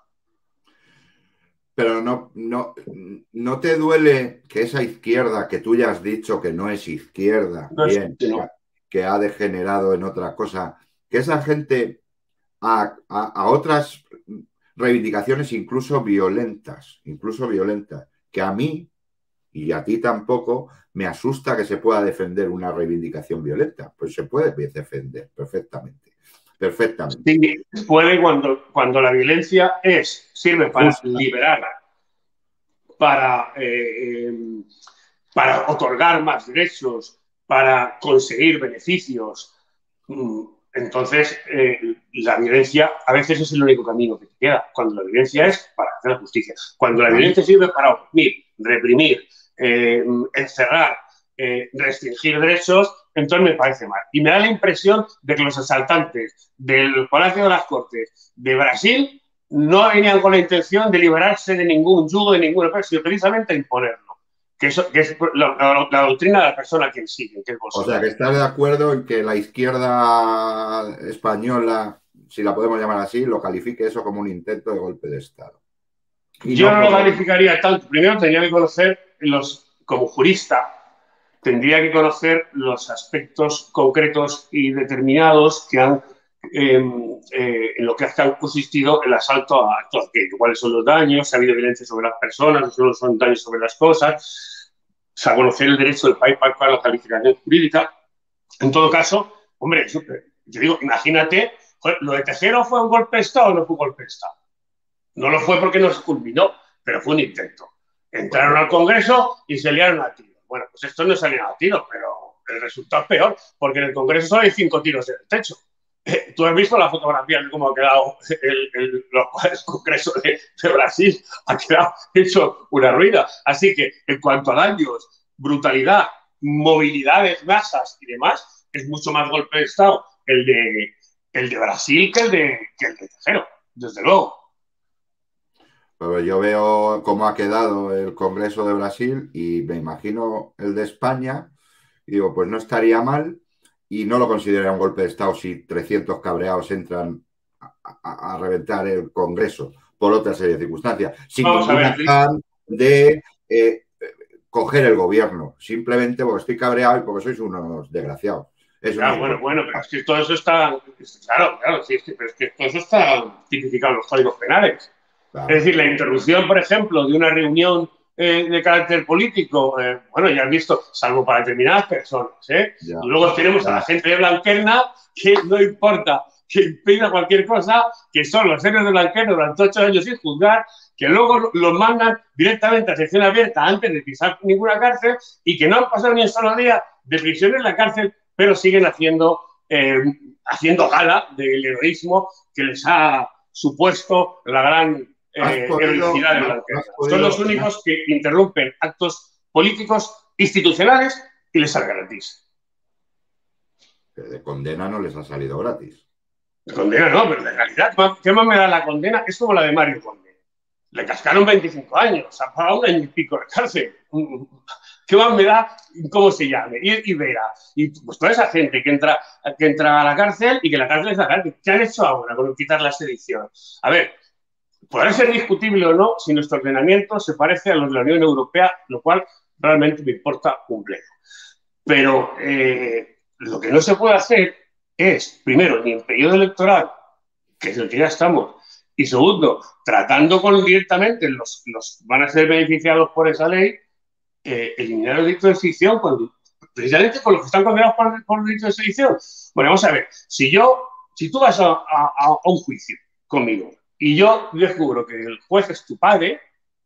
Pero no, no, no te duele que esa izquierda, que tú ya has dicho que no es izquierda, no bien, es, no. que ha degenerado en otra cosa, que esa gente a, a, a otras reivindicaciones incluso violentas, incluso violentas, que a mí y a ti tampoco me asusta que se pueda defender una reivindicación violenta. Pues se puede defender perfectamente, perfectamente. Sí, puede cuando, cuando la violencia es, sirve para Justo. liberar para, eh, eh, para otorgar más derechos, para conseguir beneficios. Entonces, eh, la violencia a veces es el único camino que te queda, cuando la violencia es para hacer la justicia. Cuando la violencia sirve para oprimir, reprimir, eh, encerrar, eh, restringir derechos, entonces me parece mal. Y me da la impresión de que los asaltantes del Palacio de las Cortes de Brasil no venían con la intención de liberarse de ningún yugo, de ninguna persona, sino precisamente a imponerlo. Que, eso, que es la, la, la doctrina de la persona a quien sigue. Que es o sea, que estás de acuerdo en que la izquierda española, si la podemos llamar así, lo califique eso como un intento de golpe de Estado. Y Yo no, no lo calificaría tanto. Primero tendría que conocer, los, como jurista, tendría que conocer los aspectos concretos y determinados que han, eh, eh, en lo que ha consistido el asalto a actos, que cuáles son los daños, si ha habido violencia sobre las personas, o solo son daños sobre las cosas, o sea, conocer el derecho del país para la calificación jurídica. En todo caso, hombre, yo digo, imagínate, lo de Tejero fue un golpe de Estado o no fue un golpe de Estado. No lo fue porque no se culminó, pero fue un intento. Entraron al Congreso y se liaron a tiros. Bueno, pues esto no salieron a tiros, pero el resultado es peor, porque en el Congreso solo hay cinco tiros en el techo. Eh, Tú has visto la fotografía de cómo ha quedado el, el, el Congreso de, de Brasil, ha quedado hecho una ruina. Así que en cuanto a daños, brutalidad, movilidades, masas y demás, es mucho más golpe de Estado el de, el de Brasil que el de, que el de Tejero, desde luego. Pero yo veo cómo ha quedado el Congreso de Brasil y me imagino el de España y digo, pues no estaría mal y no lo consideraría un golpe de Estado si trescientos cabreados entran a, a, a reventar el Congreso por otra serie de circunstancias, sin ningún afán de eh, coger el gobierno, simplemente porque estoy cabreado y porque sois unos desgraciados. Eso claro, no bueno, bueno, pero es que todo eso está, claro, claro, sí, es que, pero es que todo eso está tipificado en los códigos penales. Claro. Es decir, la interrupción, por ejemplo, de una reunión eh, de carácter político, eh, bueno, ya has visto, salvo para determinadas personas, ¿eh? Ya, y luego tenemos ya. a la gente de Blanquerna que no importa que impida cualquier cosa, que son los héroes de Blanquerna durante ocho años sin juzgar, que luego los mandan directamente a sección abierta antes de pisar ninguna cárcel y que no han pasado ni un solo día de prisión en la cárcel, pero siguen haciendo, eh, haciendo gala del heroísmo que les ha supuesto la gran eh, heroicidad de Blanquerna. Son los únicos que interrumpen actos políticos institucionales y les sale gratis. De condena no les ha salido gratis. De condena no, pero de realidad, ¿qué más me da la condena? Es como la de Mario Conde. Le cascaron veinticinco años, ha pagado un año y pico de cárcel. ¿Qué más me da cómo se llame? Y, y verá. Y pues toda esa gente que entra, que entra a la cárcel y que la cárcel es la cárcel. ¿Qué han hecho ahora con quitar la sedición? A ver, podrá ser discutible o no si nuestro ordenamiento se parece a los de la Unión Europea, lo cual realmente me importa un bledo. Pero eh, lo que no se puede hacer es, primero, ni en periodo electoral, que es el que ya estamos, y segundo, tratando con directamente los los van a ser beneficiados por esa ley, eh, eliminar el delito de sedición cuando precisamente con los que están condenados por, por el delito de sedición. Bueno, vamos a ver, si yo, si tú vas a, a, a un juicio conmigo y yo descubro que el juez es tu padre,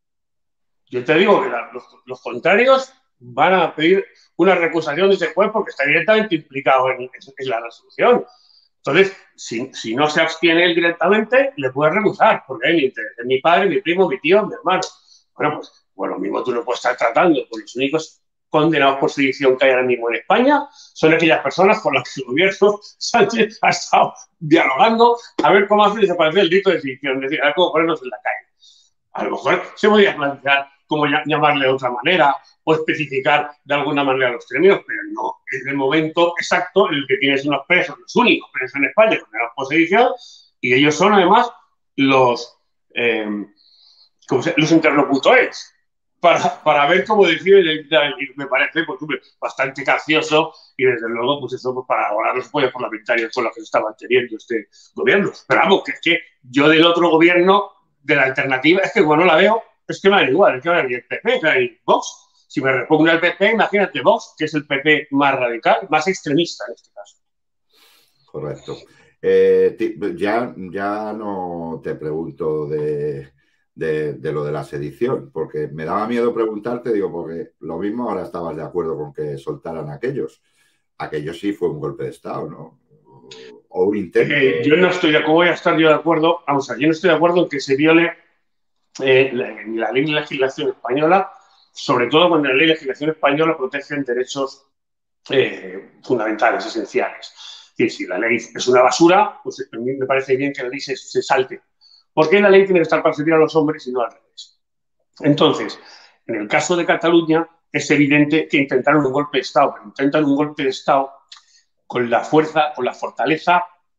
yo te digo que la, los, los contrarios van a pedir una recusación de ese juez porque está directamente implicado en, en la resolución. Entonces, si, si no se abstiene él directamente, le puedes recusar, porque hay mi interés. Es mi padre, mi primo, mi tío, mi hermano. Bueno, pues bueno, lo mismo tú no puedes estar tratando con los únicos condenados por sedición que hay ahora mismo en España, son aquellas personas con las que el gobierno Sánchez ha estado dialogando a ver cómo hace desaparecer el delito de sedición, es decir, a ver cómo ponernos en la calle. A lo mejor se podría plantear cómo llamarle de otra manera o especificar de alguna manera los términos, pero no, es el momento exacto en el que tienes unos presos, los únicos presos en España condenados por sedición, y ellos son además los, eh, ¿cómo se, los interlocutores para, para ver cómo deciden. Me parece pues, bastante gracioso y desde luego pues eso pues, para lograr los apoyos parlamentarios con los que se está manteniendo este gobierno. Pero vamos, que es que yo del otro gobierno, de la alternativa, es que cuando la veo, es que me da igual, es que me da el P P, que hay Vox. Si me repugna el P P, imagínate Vox, que es el P P más radical, más extremista en este caso. Correcto. Eh, ya, ya no te pregunto de, de, de lo de la sedición, porque me daba miedo preguntarte, digo, porque lo mismo ahora estabas de acuerdo con que soltaran a aquellos. Aquello sí fue un golpe de Estado, ¿no? O un intento. Eh, yo no estoy de acuerdo, voy a estar yo de acuerdo, vamos a ver, yo no estoy de acuerdo en que se viole eh, la, la ley de legislación española, sobre todo cuando la ley de legislación española protege derechos eh, fundamentales, esenciales. Es decir, si la ley es una basura, pues a mí me parece bien que la ley se, se salte. Porque la ley tiene que estar para servir a los hombres y no al revés. Entonces, en el caso de Cataluña, es evidente que intentaron un golpe de Estado, pero intentan un golpe de Estado con la fuerza, con la fortaleza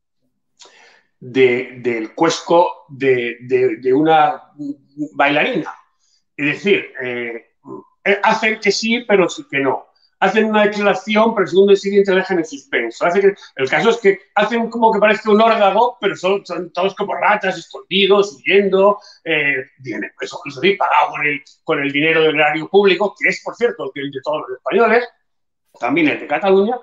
de, del cuesco de, de, de una bailarina. Es decir, eh, hacen que sí, pero sí que no. Hacen una declaración, pero el segundo y siguiente la dejan en suspenso. Hace que, el caso es que hacen como que parece un órdago, pero son, son todos como ratas, escondidos, huyendo. Eh, viene, eso, eso sí, pagado con el, con el dinero del erario público, que es, por cierto, el de todos los españoles, también el de Cataluña.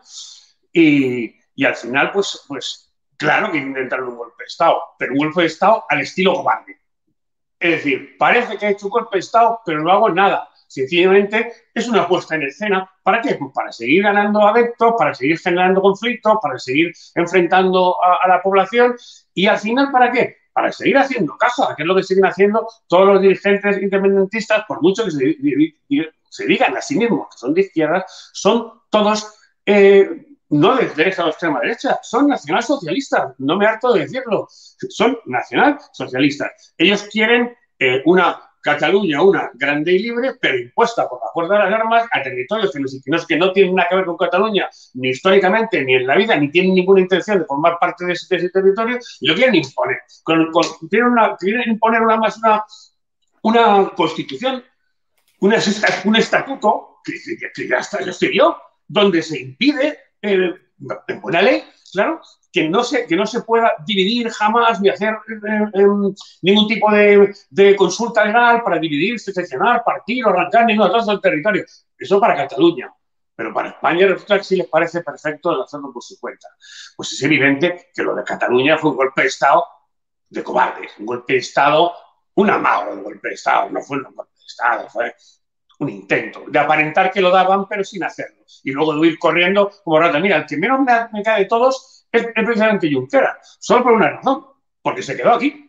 Y, y al final, pues, pues, claro que intentaron un golpe de Estado, pero un golpe de Estado al estilo cobarde. Es decir, parece que ha hecho un golpe de Estado, pero no hago nada. Sencillamente es una puesta en escena. ¿Para qué? Pues para seguir ganando adeptos, para seguir generando conflictos, para seguir enfrentando a, a la población. Y al final, ¿para qué? Para seguir haciendo caja, que es lo que siguen haciendo todos los dirigentes independentistas, por mucho que se, se digan a sí mismos que son de izquierdas, son todos eh, no de derecha o extrema derecha, son nacionalsocialistas, no me harto de decirlo, son nacionalsocialistas. Ellos quieren eh, una Cataluña, una grande y libre, pero impuesta por la fuerza de las armas a territorios que no, que no tienen nada que ver con Cataluña, ni históricamente, ni en la vida, ni tienen ninguna intención de formar parte de ese, de ese territorio, y lo quieren imponer. Con, con, quieren, una, quieren imponer una más una, una constitución, una, un estatuto que, que, que ya está, ya escribió, donde se impide, eh, en buena ley, claro, que no se, que no se pueda dividir jamás ni hacer eh, eh, ningún tipo de, de consulta legal para dividir, seccionar, partir o arrancar ningún trozo del territorio. Eso para Cataluña. Pero para España resulta que sí les parece perfecto hacerlo por su cuenta. Pues es evidente que lo de Cataluña fue un golpe de Estado de cobardes, un golpe de Estado, un amago de golpe de Estado, no fue un golpe de Estado, fue un intento de aparentar que lo daban, pero sin hacerlo. Y luego de huir corriendo como rata. Mira, el que menos me, me cae de todos es, es precisamente Junqueras, solo por una razón, porque se quedó aquí.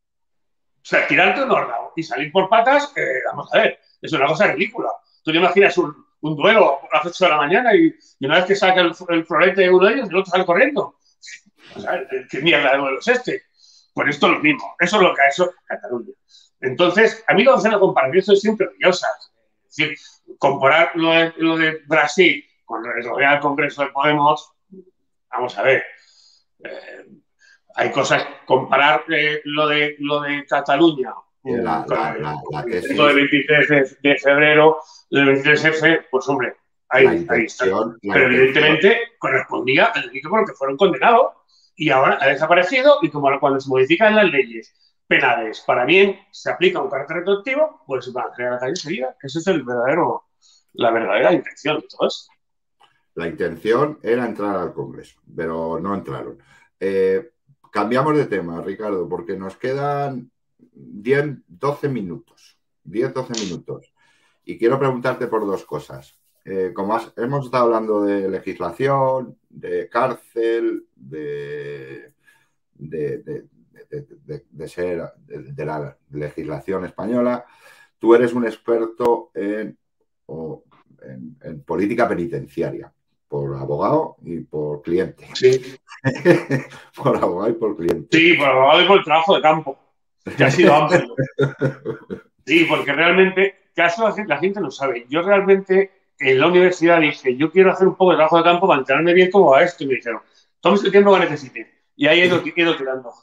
O sea, tirarte un órgano y salir por patas, eh, vamos a ver, es una cosa ridícula. Tú te imaginas un, un duelo a las ocho de la mañana y, y una vez que saca el, el florete de uno de ellos, el otro sale corriendo. O sea, ¿qué mierda de duelo es este? Pues esto es lo mismo. Eso es lo que ha hecho Cataluña. Entonces, a mí lo que hacen las comparaciones siempre odiosas. Es decir, comparar lo de, lo de Brasil con el Real Congreso de Podemos, vamos a ver. Eh, hay cosas, comparar eh, lo, de, lo de Cataluña La, con la, el, la, la el tesis, del veintitrés de febrero, del veintitrés F, pues hombre, ahí, ahí está. Pero intención. evidentemente correspondía al delito por el que fueron condenados y ahora ha desaparecido y como cuando se modifican las leyes penales para bien se aplica un carácter retroactivo, pues van a crear la calle enseguida. Esa es el verdadero, la verdadera intención de todo esto. La intención era entrar al Congreso, pero no entraron. Eh, cambiamos de tema, Ricardo, porque nos quedan diez, doce minutos. diez, doce minutos. Y quiero preguntarte por dos cosas. Eh, como has, hemos estado hablando de legislación, de cárcel, de, de, de, de, de, de ser de, de la legislación española, tú eres un experto en, o, en, en política penitenciaria, por abogado y por cliente. Sí. Por abogado y por cliente. Sí, por abogado y por trabajo de campo, que ha sido amplio. Sí, porque realmente, caso la gente no sabe. Yo realmente en la universidad dije, yo quiero hacer un poco de trabajo de campo para enterarme bien cómo va esto. Y me dijeron, tómese el tiempo que necesite. Y ahí he ido, he ido tirando.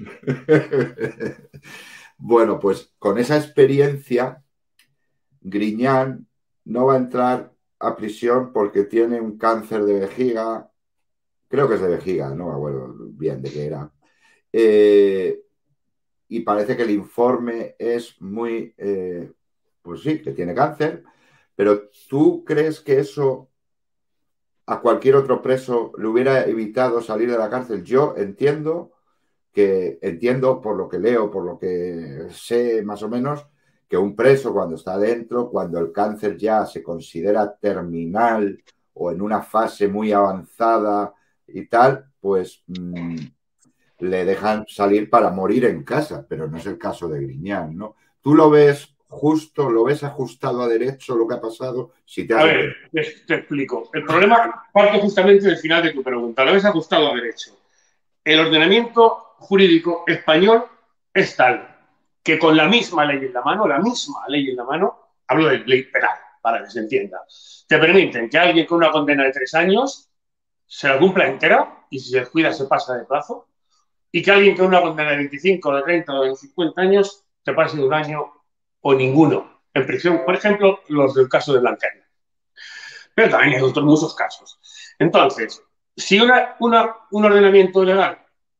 Bueno, pues con esa experiencia, Griñán no va a entrar a prisión porque tiene un cáncer de vejiga. Creo que es de vejiga, no me acuerdo bien de qué era. Eh, y parece que el informe es muy, eh, pues sí, que tiene cáncer, pero ¿tú crees que eso a cualquier otro preso le hubiera evitado salir de la cárcel? Yo entiendo que entiendo por lo que leo, por lo que sé más o menos, que un preso cuando está dentro, cuando el cáncer ya se considera terminal o en una fase muy avanzada y tal, pues mmm, le dejan salir para morir en casa, pero no es el caso de Griñán, ¿no? ¿Tú lo ves justo, lo ves ajustado a derecho lo que ha pasado? Si te has A ver, te, te explico. El problema parte justamente del final de tu pregunta. Lo ves ajustado a derecho. El ordenamiento jurídico español es tal que con la misma ley en la mano, la misma ley en la mano, hablo de ley penal, para que se entienda, te permiten que alguien con una condena de tres años se la cumpla entera y si se descuida se pasa de plazo, y que alguien con una condena de veinticinco, de treinta o de cincuenta años te pase de un año o ninguno en prisión. Por ejemplo, los del caso de Blanquerna. Pero también hay otros muchos casos. Entonces, si una, una, un ordenamiento legal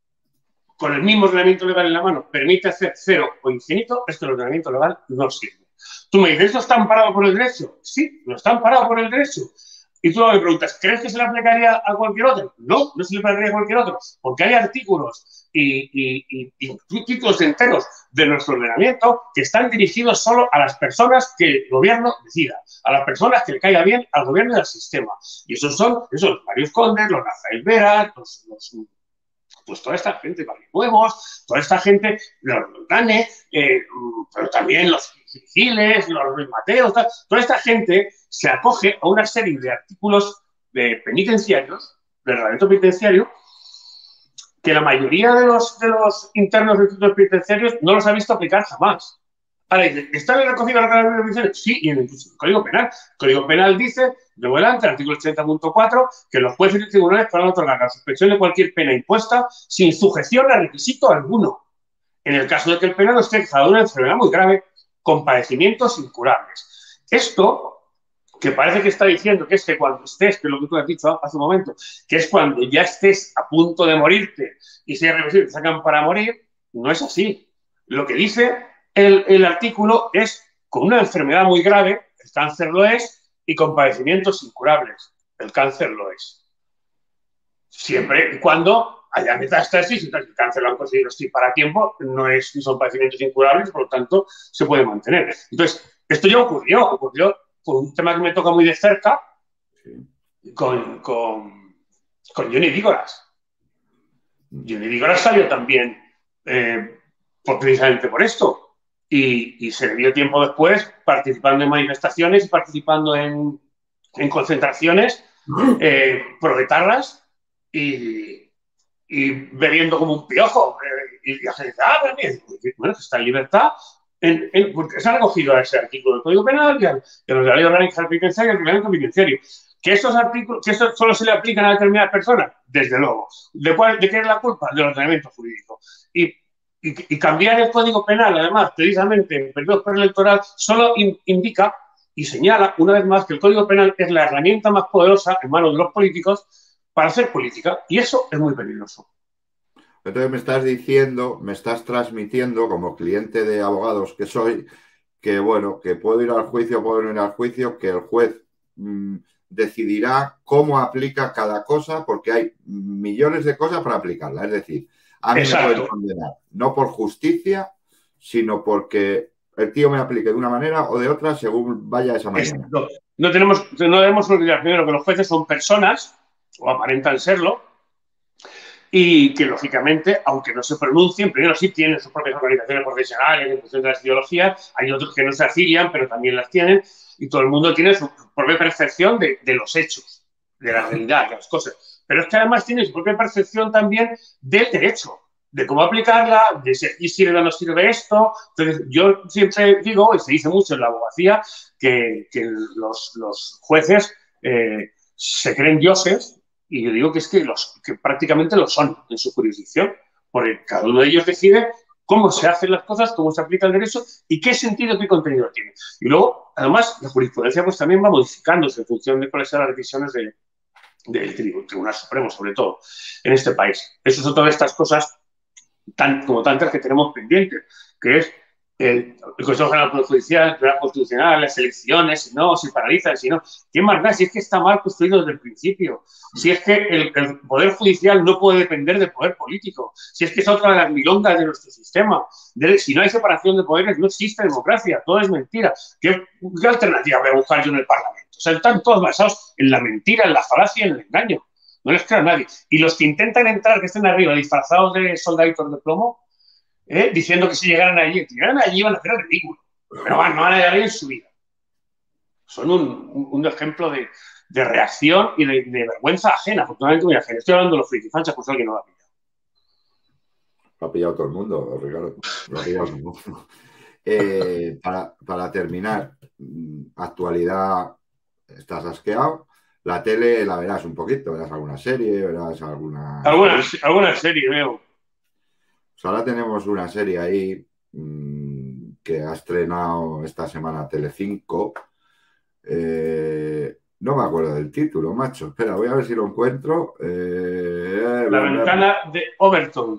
con el mismo ordenamiento legal en la mano permite hacer cero o infinito, este ordenamiento legal no sirve. Tú me dices, ¿esto está amparado por el derecho? Sí, no está amparado por el derecho. Y tú me preguntas, ¿crees que se le aplicaría a cualquier otro? No, no se le aplicaría a cualquier otro, porque hay artículos y, y, y, y títulos enteros de nuestro ordenamiento que están dirigidos solo a las personas que el gobierno decida, a las personas que le caiga bien al gobierno y al sistema. Y esos son esos, los Marius Condes, los Rafael Vera, los, los pues toda esta gente, Barrio Nuevos, toda esta gente, los Dane, eh, pero también los Giles, los Ruiz Mateos, toda esta gente se acoge a una serie de artículos de penitenciarios, del reglamento penitenciario, que la mayoría de los, de los internos de institutos penitenciarios no los ha visto aplicar jamás. Ahora dice, ¿está en recogido en el reglamento penitenciario? Sí, y en el Código Penal. El Código Penal dice, de adelante, el artículo ochenta punto cuatro, que los jueces y tribunales podrán otorgar la suspensión de cualquier pena impuesta sin sujeción a requisito alguno, en el caso de que el penado esté exhausto de una enfermedad muy grave, con padecimientos incurables. Esto, que parece que está diciendo que es que cuando estés, que es lo que tú has dicho hace un momento, que es cuando ya estés a punto de morirte y si es reversible te sacan para morir, no es así. Lo que dice el, el artículo es con una enfermedad muy grave, el cáncer lo es, y con padecimientos incurables, el cáncer lo es. Siempre y cuando haya metástasis, y el cáncer lo han conseguido sí, para tiempo, no es, son padecimientos incurables, por lo tanto, se puede mantener. Entonces, esto ya ocurrió, ocurrió con un tema que me toca muy de cerca, sí. con, con, con Johnny Dígoras. Johnny Dígoras salió también eh, por, precisamente por esto, y, y se le dio tiempo después participando en manifestaciones y participando en, en concentraciones eh, proletarras y, y bebiendo como un piojo. Eh, y la gente dice, ah, pero bien, bueno, está en libertad. En, en, porque se ha recogido a ese artículo del Código Penal y a, y a los de la Ley Orgánica Penitenciaria y al Reglamento Penitenciario. ¿Que esos artículos, que eso solo se le aplican a determinadas personas? Desde luego. ¿De, cuál, de qué es la culpa? Del ordenamiento jurídico. Y, y, y cambiar el Código Penal, además, precisamente en periodo preelectoral, solo in, indica y señala, una vez más, que el Código Penal es la herramienta más poderosa en manos de los políticos para hacer política. Y eso es muy peligroso. Entonces me estás diciendo, me estás transmitiendo, como cliente de abogados que soy, que bueno, que puedo ir al juicio, puedo no ir al juicio, que el juez mmm, decidirá cómo aplica cada cosa, porque hay millones de cosas para aplicarla. Es decir, a mí Exacto. me pueden condenar, no por justicia, sino porque el tío me aplique de una manera o de otra según vaya esa manera. No, no, tenemos, no debemos olvidar primero que los jueces son personas, o aparentan serlo, y que, lógicamente, aunque no se pronuncien, primero sí tienen sus propias organizaciones profesionales en función de las ideologías, hay otros que no se afilian, pero también las tienen, y todo el mundo tiene su propia percepción de, de los hechos, de la realidad, de las cosas. Pero es que además tiene su propia percepción también del derecho, de cómo aplicarla, de si sirve o no sirve esto. Entonces, yo siempre digo, y se dice mucho en la abogacía, que, que los, los jueces eh, se creen dioses. Y yo digo que es que, los, que prácticamente lo son en su jurisdicción, porque cada uno de ellos decide cómo se hacen las cosas, cómo se aplica el derecho y qué sentido, qué contenido tiene. Y luego, además, la jurisprudencia pues, también va modificándose en función de cuáles sean las decisiones de, del Tribunal Supremo, sobre todo, en este país. Eso es otra de estas cosas, tan, como tantas que tenemos pendientes, que es el, el Consejo General del Poder Judicial, el Tribunal Constitucional, las elecciones, si no, si paralizan, si no. ¿Qué más da? Si es que está mal construido desde el principio. Si es que el, el Poder Judicial no puede depender del poder político. Si es que es otra de las milongas de nuestro sistema. De, si no hay separación de poderes, no existe democracia. Todo es mentira. ¿Qué, qué alternativa voy a buscar yo en el Parlamento? O sea, están todos basados en la mentira, en la falacia, en el engaño. No les creo a nadie. Y los que intentan entrar, que estén arriba, disfrazados de soldaditos de plomo, ¿eh? diciendo que si llegaran allí, si llegaran allí van a hacer el ridículo. Pero van, no van a llegar en su vida. Son un, un, un ejemplo de, de reacción y de, de vergüenza ajena, afortunadamente muy ajena. Estoy hablando de los frikifanchas, pues alguien no lo ha pillado. Lo ha pillado todo el mundo, Ricardo. Lo ha pillado todo el mundo. Eh, para, para terminar, actualidad, estás asqueado. La tele la verás un poquito, verás alguna serie, verás alguna... Alguna, alguna serie veo. Pues ahora tenemos una serie ahí mmm, que ha estrenado esta semana Telecinco. Eh, no me acuerdo del título, macho. Espera, voy a ver si lo encuentro. Eh, la ventana de Overton.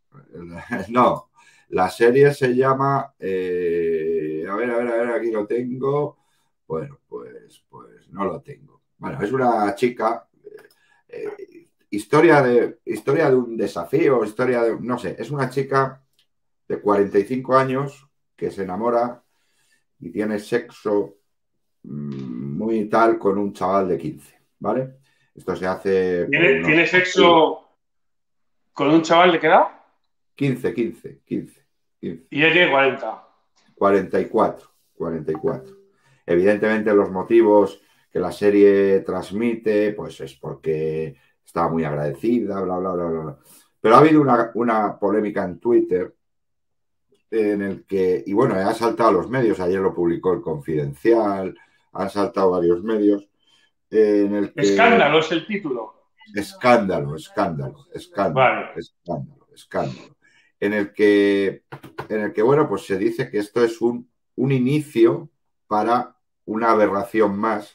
No, la serie se llama... Eh, a ver, a ver, a ver, aquí lo tengo. Bueno, pues, pues no lo tengo. Bueno, es una chica, eh, historia, de, historia de un desafío, historia de, no sé, es una chica de cuarenta y cinco años que se enamora y tiene sexo mmm, muy tal con un chaval de quince, ¿vale? Esto se hace... ¿Tiene, unos... ¿tiene sexo con un chaval de qué edad? quince, quince, quince, quince. Y ella tiene cuarenta. cuarenta y cuatro, cuarenta y cuatro. Evidentemente los motivos que la serie transmite, pues es porque estaba muy agradecida, bla, bla, bla, bla. Pero ha habido una, una polémica en Twitter en el que, y bueno, ha saltado a los medios, ayer lo publicó el Confidencial, han saltado varios medios. En el que... Escándalo es el título. Escándalo, escándalo, escándalo, vale. escándalo, escándalo. En el que, en el que, bueno, pues se dice que esto es un, un inicio para una aberración más,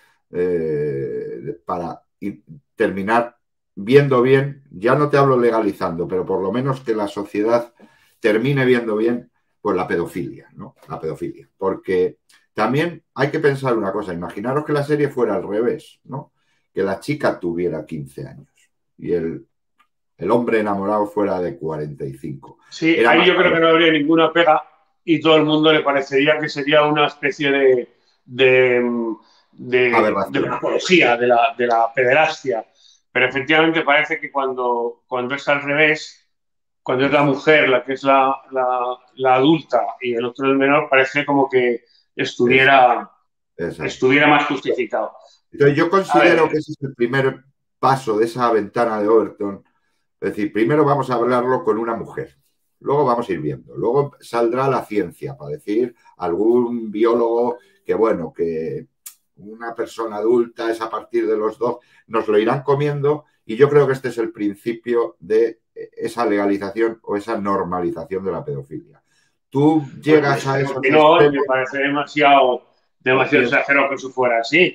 eh, para terminar viendo bien, ya no te hablo legalizando, pero por lo menos que la sociedad termine viendo bien, pues la pedofilia, ¿no? La pedofilia. Porque también hay que pensar una cosa, imaginaros que la serie fuera al revés, ¿no? Que la chica tuviera quince años y el, el hombre enamorado fuera de cuarenta y cinco. Sí, Era ahí yo creo que no habría ninguna pega y todo el mundo le parecería que sería una especie de... de de, de la apología, de la, de la pederastia. Pero efectivamente parece que cuando, cuando es al revés, cuando es la mujer la que es la, la, la adulta y el otro el menor, parece como que estuviera, Exacto. estuviera más justificado. Entonces yo considero que ese es el primer paso de esa ventana de Overton. Es decir, primero vamos a hablarlo con una mujer. Luego vamos a ir viendo. Luego saldrá la ciencia para decir algún biólogo que, bueno, que una persona adulta es a partir de los dos, nos lo irán comiendo y yo creo que este es el principio de esa legalización o esa normalización de la pedofilia. Tú llegas pues, a eso. No, me parece demasiado, demasiado exagerado que eso fuera así.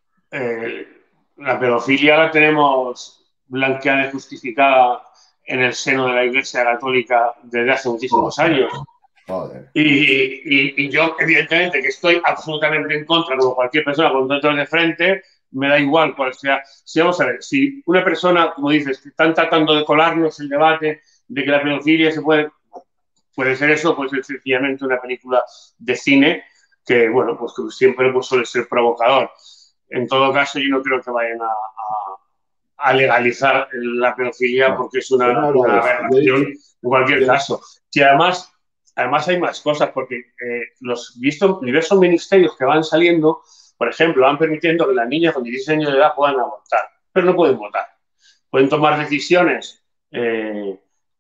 Eh, la pedofilia la tenemos blanqueada y justificada en el seno de la Iglesia Católica desde hace muchísimos Joder, años. Joder. Y, y, y yo, evidentemente, que estoy absolutamente en contra, como cualquier persona con dos dedos de frente, me da igual cuál sea. Si vamos a ver, si una persona, como dices, que están tratando de colarnos el debate de que la pedofilia se puede, puede ser eso, puede ser sencillamente una película de cine que, bueno, pues como siempre pues, suele ser provocador. En todo caso, yo no creo que vayan a, a, a legalizar la pedofilia no, porque es una, no, no, una aberración en cualquier yo, caso. Si además... Además hay más cosas, porque eh, los vistos, diversos ministerios que van saliendo, por ejemplo, van permitiendo que las niñas con dieciséis años de edad puedan abortar, pero no pueden votar. Pueden tomar decisiones eh,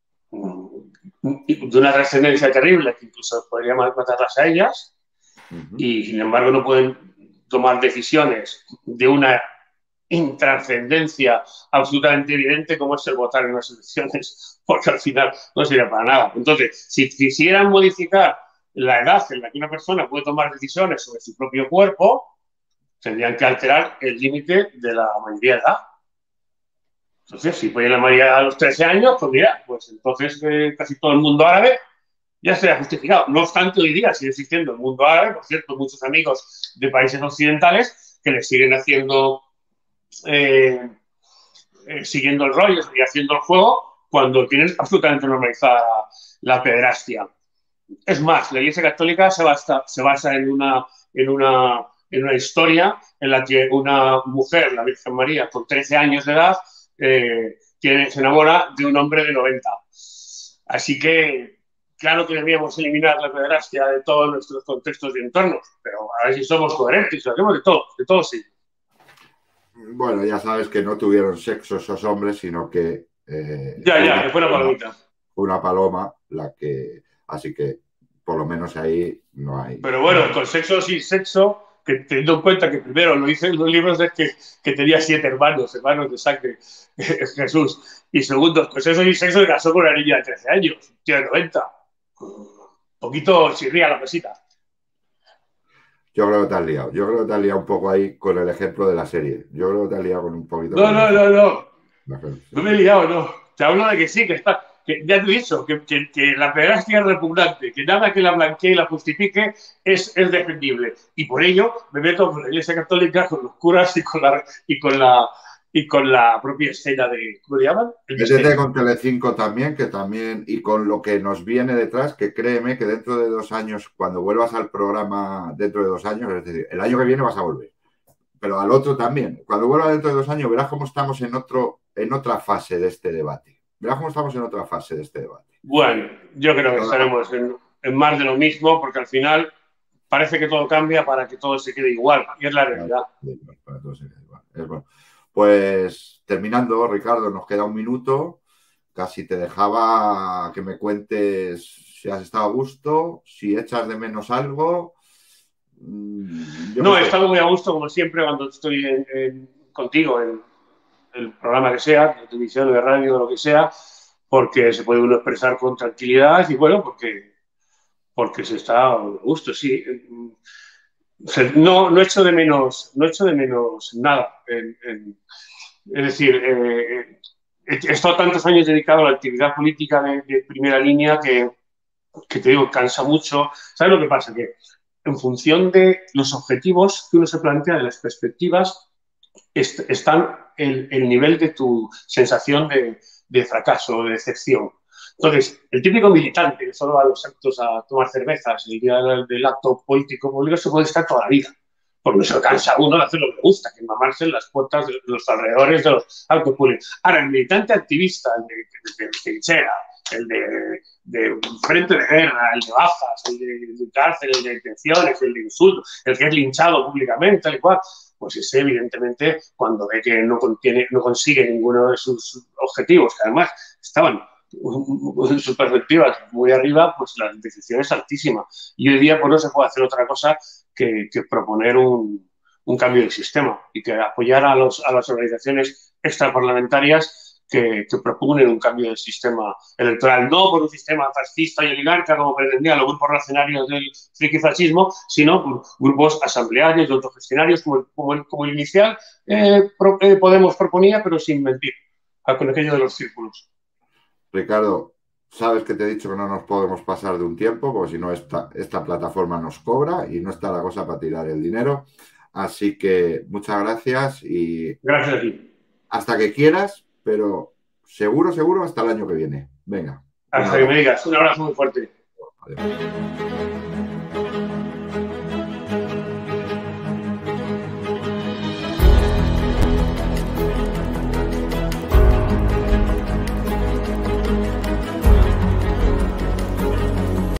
de una trascendencia terrible, que incluso podría matarlas a ellas, uh-huh. y sin embargo no pueden tomar decisiones de una intrascendencia absolutamente evidente como es el votar en las elecciones, porque al final no sirve para nada. Entonces, si quisieran modificar la edad en la que una persona puede tomar decisiones sobre su propio cuerpo, tendrían que alterar el límite de la mayoría de edad. Entonces, si ponen la mayoría a los trece años, pues mira, pues entonces eh, casi todo el mundo árabe ya se ha justificado. No obstante, hoy día sigue existiendo el mundo árabe, por cierto, muchos amigos de países occidentales que le siguen haciendo, eh, eh, siguiendo el rollo y haciendo el juego cuando tienen absolutamente normalizada la pederastia. Es más, la Iglesia Católica se basa, se basa en, una, en, una, en una historia en la que una mujer, la Virgen María, con trece años de edad, eh, tiene, se enamora de un hombre de noventa. Así que, claro que deberíamos eliminar la pederastia de todos nuestros contextos y entornos, pero a ver si somos coherentes, lo hacemos de todo, de todo sí. Bueno, ya sabes que no tuvieron sexo esos hombres, sino que... Eh, ya, ya, una, que fue una palomita. Una paloma, la que... Así que, por lo menos ahí no hay... Pero bueno, con sexo sin sexo, que teniendo en cuenta que primero lo hice en los libros de que, que tenía siete hermanos, hermanos de sangre, Jesús. Y segundo, con sexo sin sexo se casó con una niña de trece años, un tío de noventa. Un poquito chirría la cosita. Yo creo que te has liado. Yo creo que te has liado un poco ahí con el ejemplo de la serie. Yo creo que te has liado con un poquito... No, no, no, no. No, no me he liado, no. Te hablo de que sí, que está... Que ya te he dicho, que, que, que la pederastia es repugnante, que nada que la blanquee y la justifique es, es defendible. Y por ello me meto con la Iglesia Católica, con los curas y con la, y con la, y con la propia escena de... ¿Cómo le llaman? Métete con Telecinco también, que también, y con lo que nos viene detrás, que créeme que dentro de dos años, cuando vuelvas al programa dentro de dos años, es decir, el año que viene vas a volver, pero al otro también. Cuando vuelvas dentro de dos años verás cómo estamos en, otro, en otra fase de este debate. Verás cómo estamos en otra fase de este debate. Bueno, yo creo que estaremos en, en más de lo mismo, porque al final parece que todo cambia para que todo se quede igual, y es la realidad. Para todo se quede igual. Es bueno. Pues terminando, Ricardo, nos queda un minuto. Casi te dejaba que me cuentes si has estado a gusto, si echas de menos algo. Yo no, he estado muy a gusto, como siempre, cuando estoy en, en, contigo en el programa que sea, de televisión, de radio, lo que sea, porque se puede uno expresar con tranquilidad y bueno, porque, porque se está a gusto, sí. No, no echo de menos, no echo de menos nada. En, en, es decir, eh, he estado tantos años dedicado a la actividad política de, de primera línea que, que te digo, cansa mucho. ¿Sabes lo que pasa? Que en función de los objetivos que uno se plantea, de las perspectivas, est están el, el nivel de tu sensación de, de fracaso o de decepción. Entonces, el típico militante que solo va a los actos a tomar cervezas, el día del, del acto político público, se puede estar toda la vida, porque se cansa uno de hacer lo que le gusta, que mamarse en las puertas de los alrededores de los actos públicos. Ahora, el militante activista, el de, de, de trinchera, el de, de frente de guerra, el de bajas, el de, de cárcel, el de detenciones, el de insultos, el que es linchado públicamente, tal y cual, pues ese evidentemente cuando ve que no, contiene, no consigue ninguno de sus objetivos, que además estaban en sus perspectivas muy arriba, pues la decisión es altísima. Y hoy día pues no se puede hacer otra cosa que, que proponer un, un cambio del sistema y que apoyar a, los, a las organizaciones extraparlamentarias que, que propugnen un cambio del sistema electoral, no por un sistema fascista y oligarca como pretendían los grupos reaccionarios del friquifascismo, sino por grupos asamblearios y autogestionarios como, como, el, como el inicial eh, pro, eh, Podemos proponía, pero sin mentir, con aquello de los círculos. Ricardo, sabes que te he dicho que no nos podemos pasar de un tiempo, porque si no esta, esta plataforma nos cobra y no está la cosa para tirar el dinero. Así que muchas gracias y... Gracias a ti. Hasta que quieras, pero seguro, seguro hasta el año que viene. Venga. Hasta que me digas. Un abrazo muy fuerte. Adiós.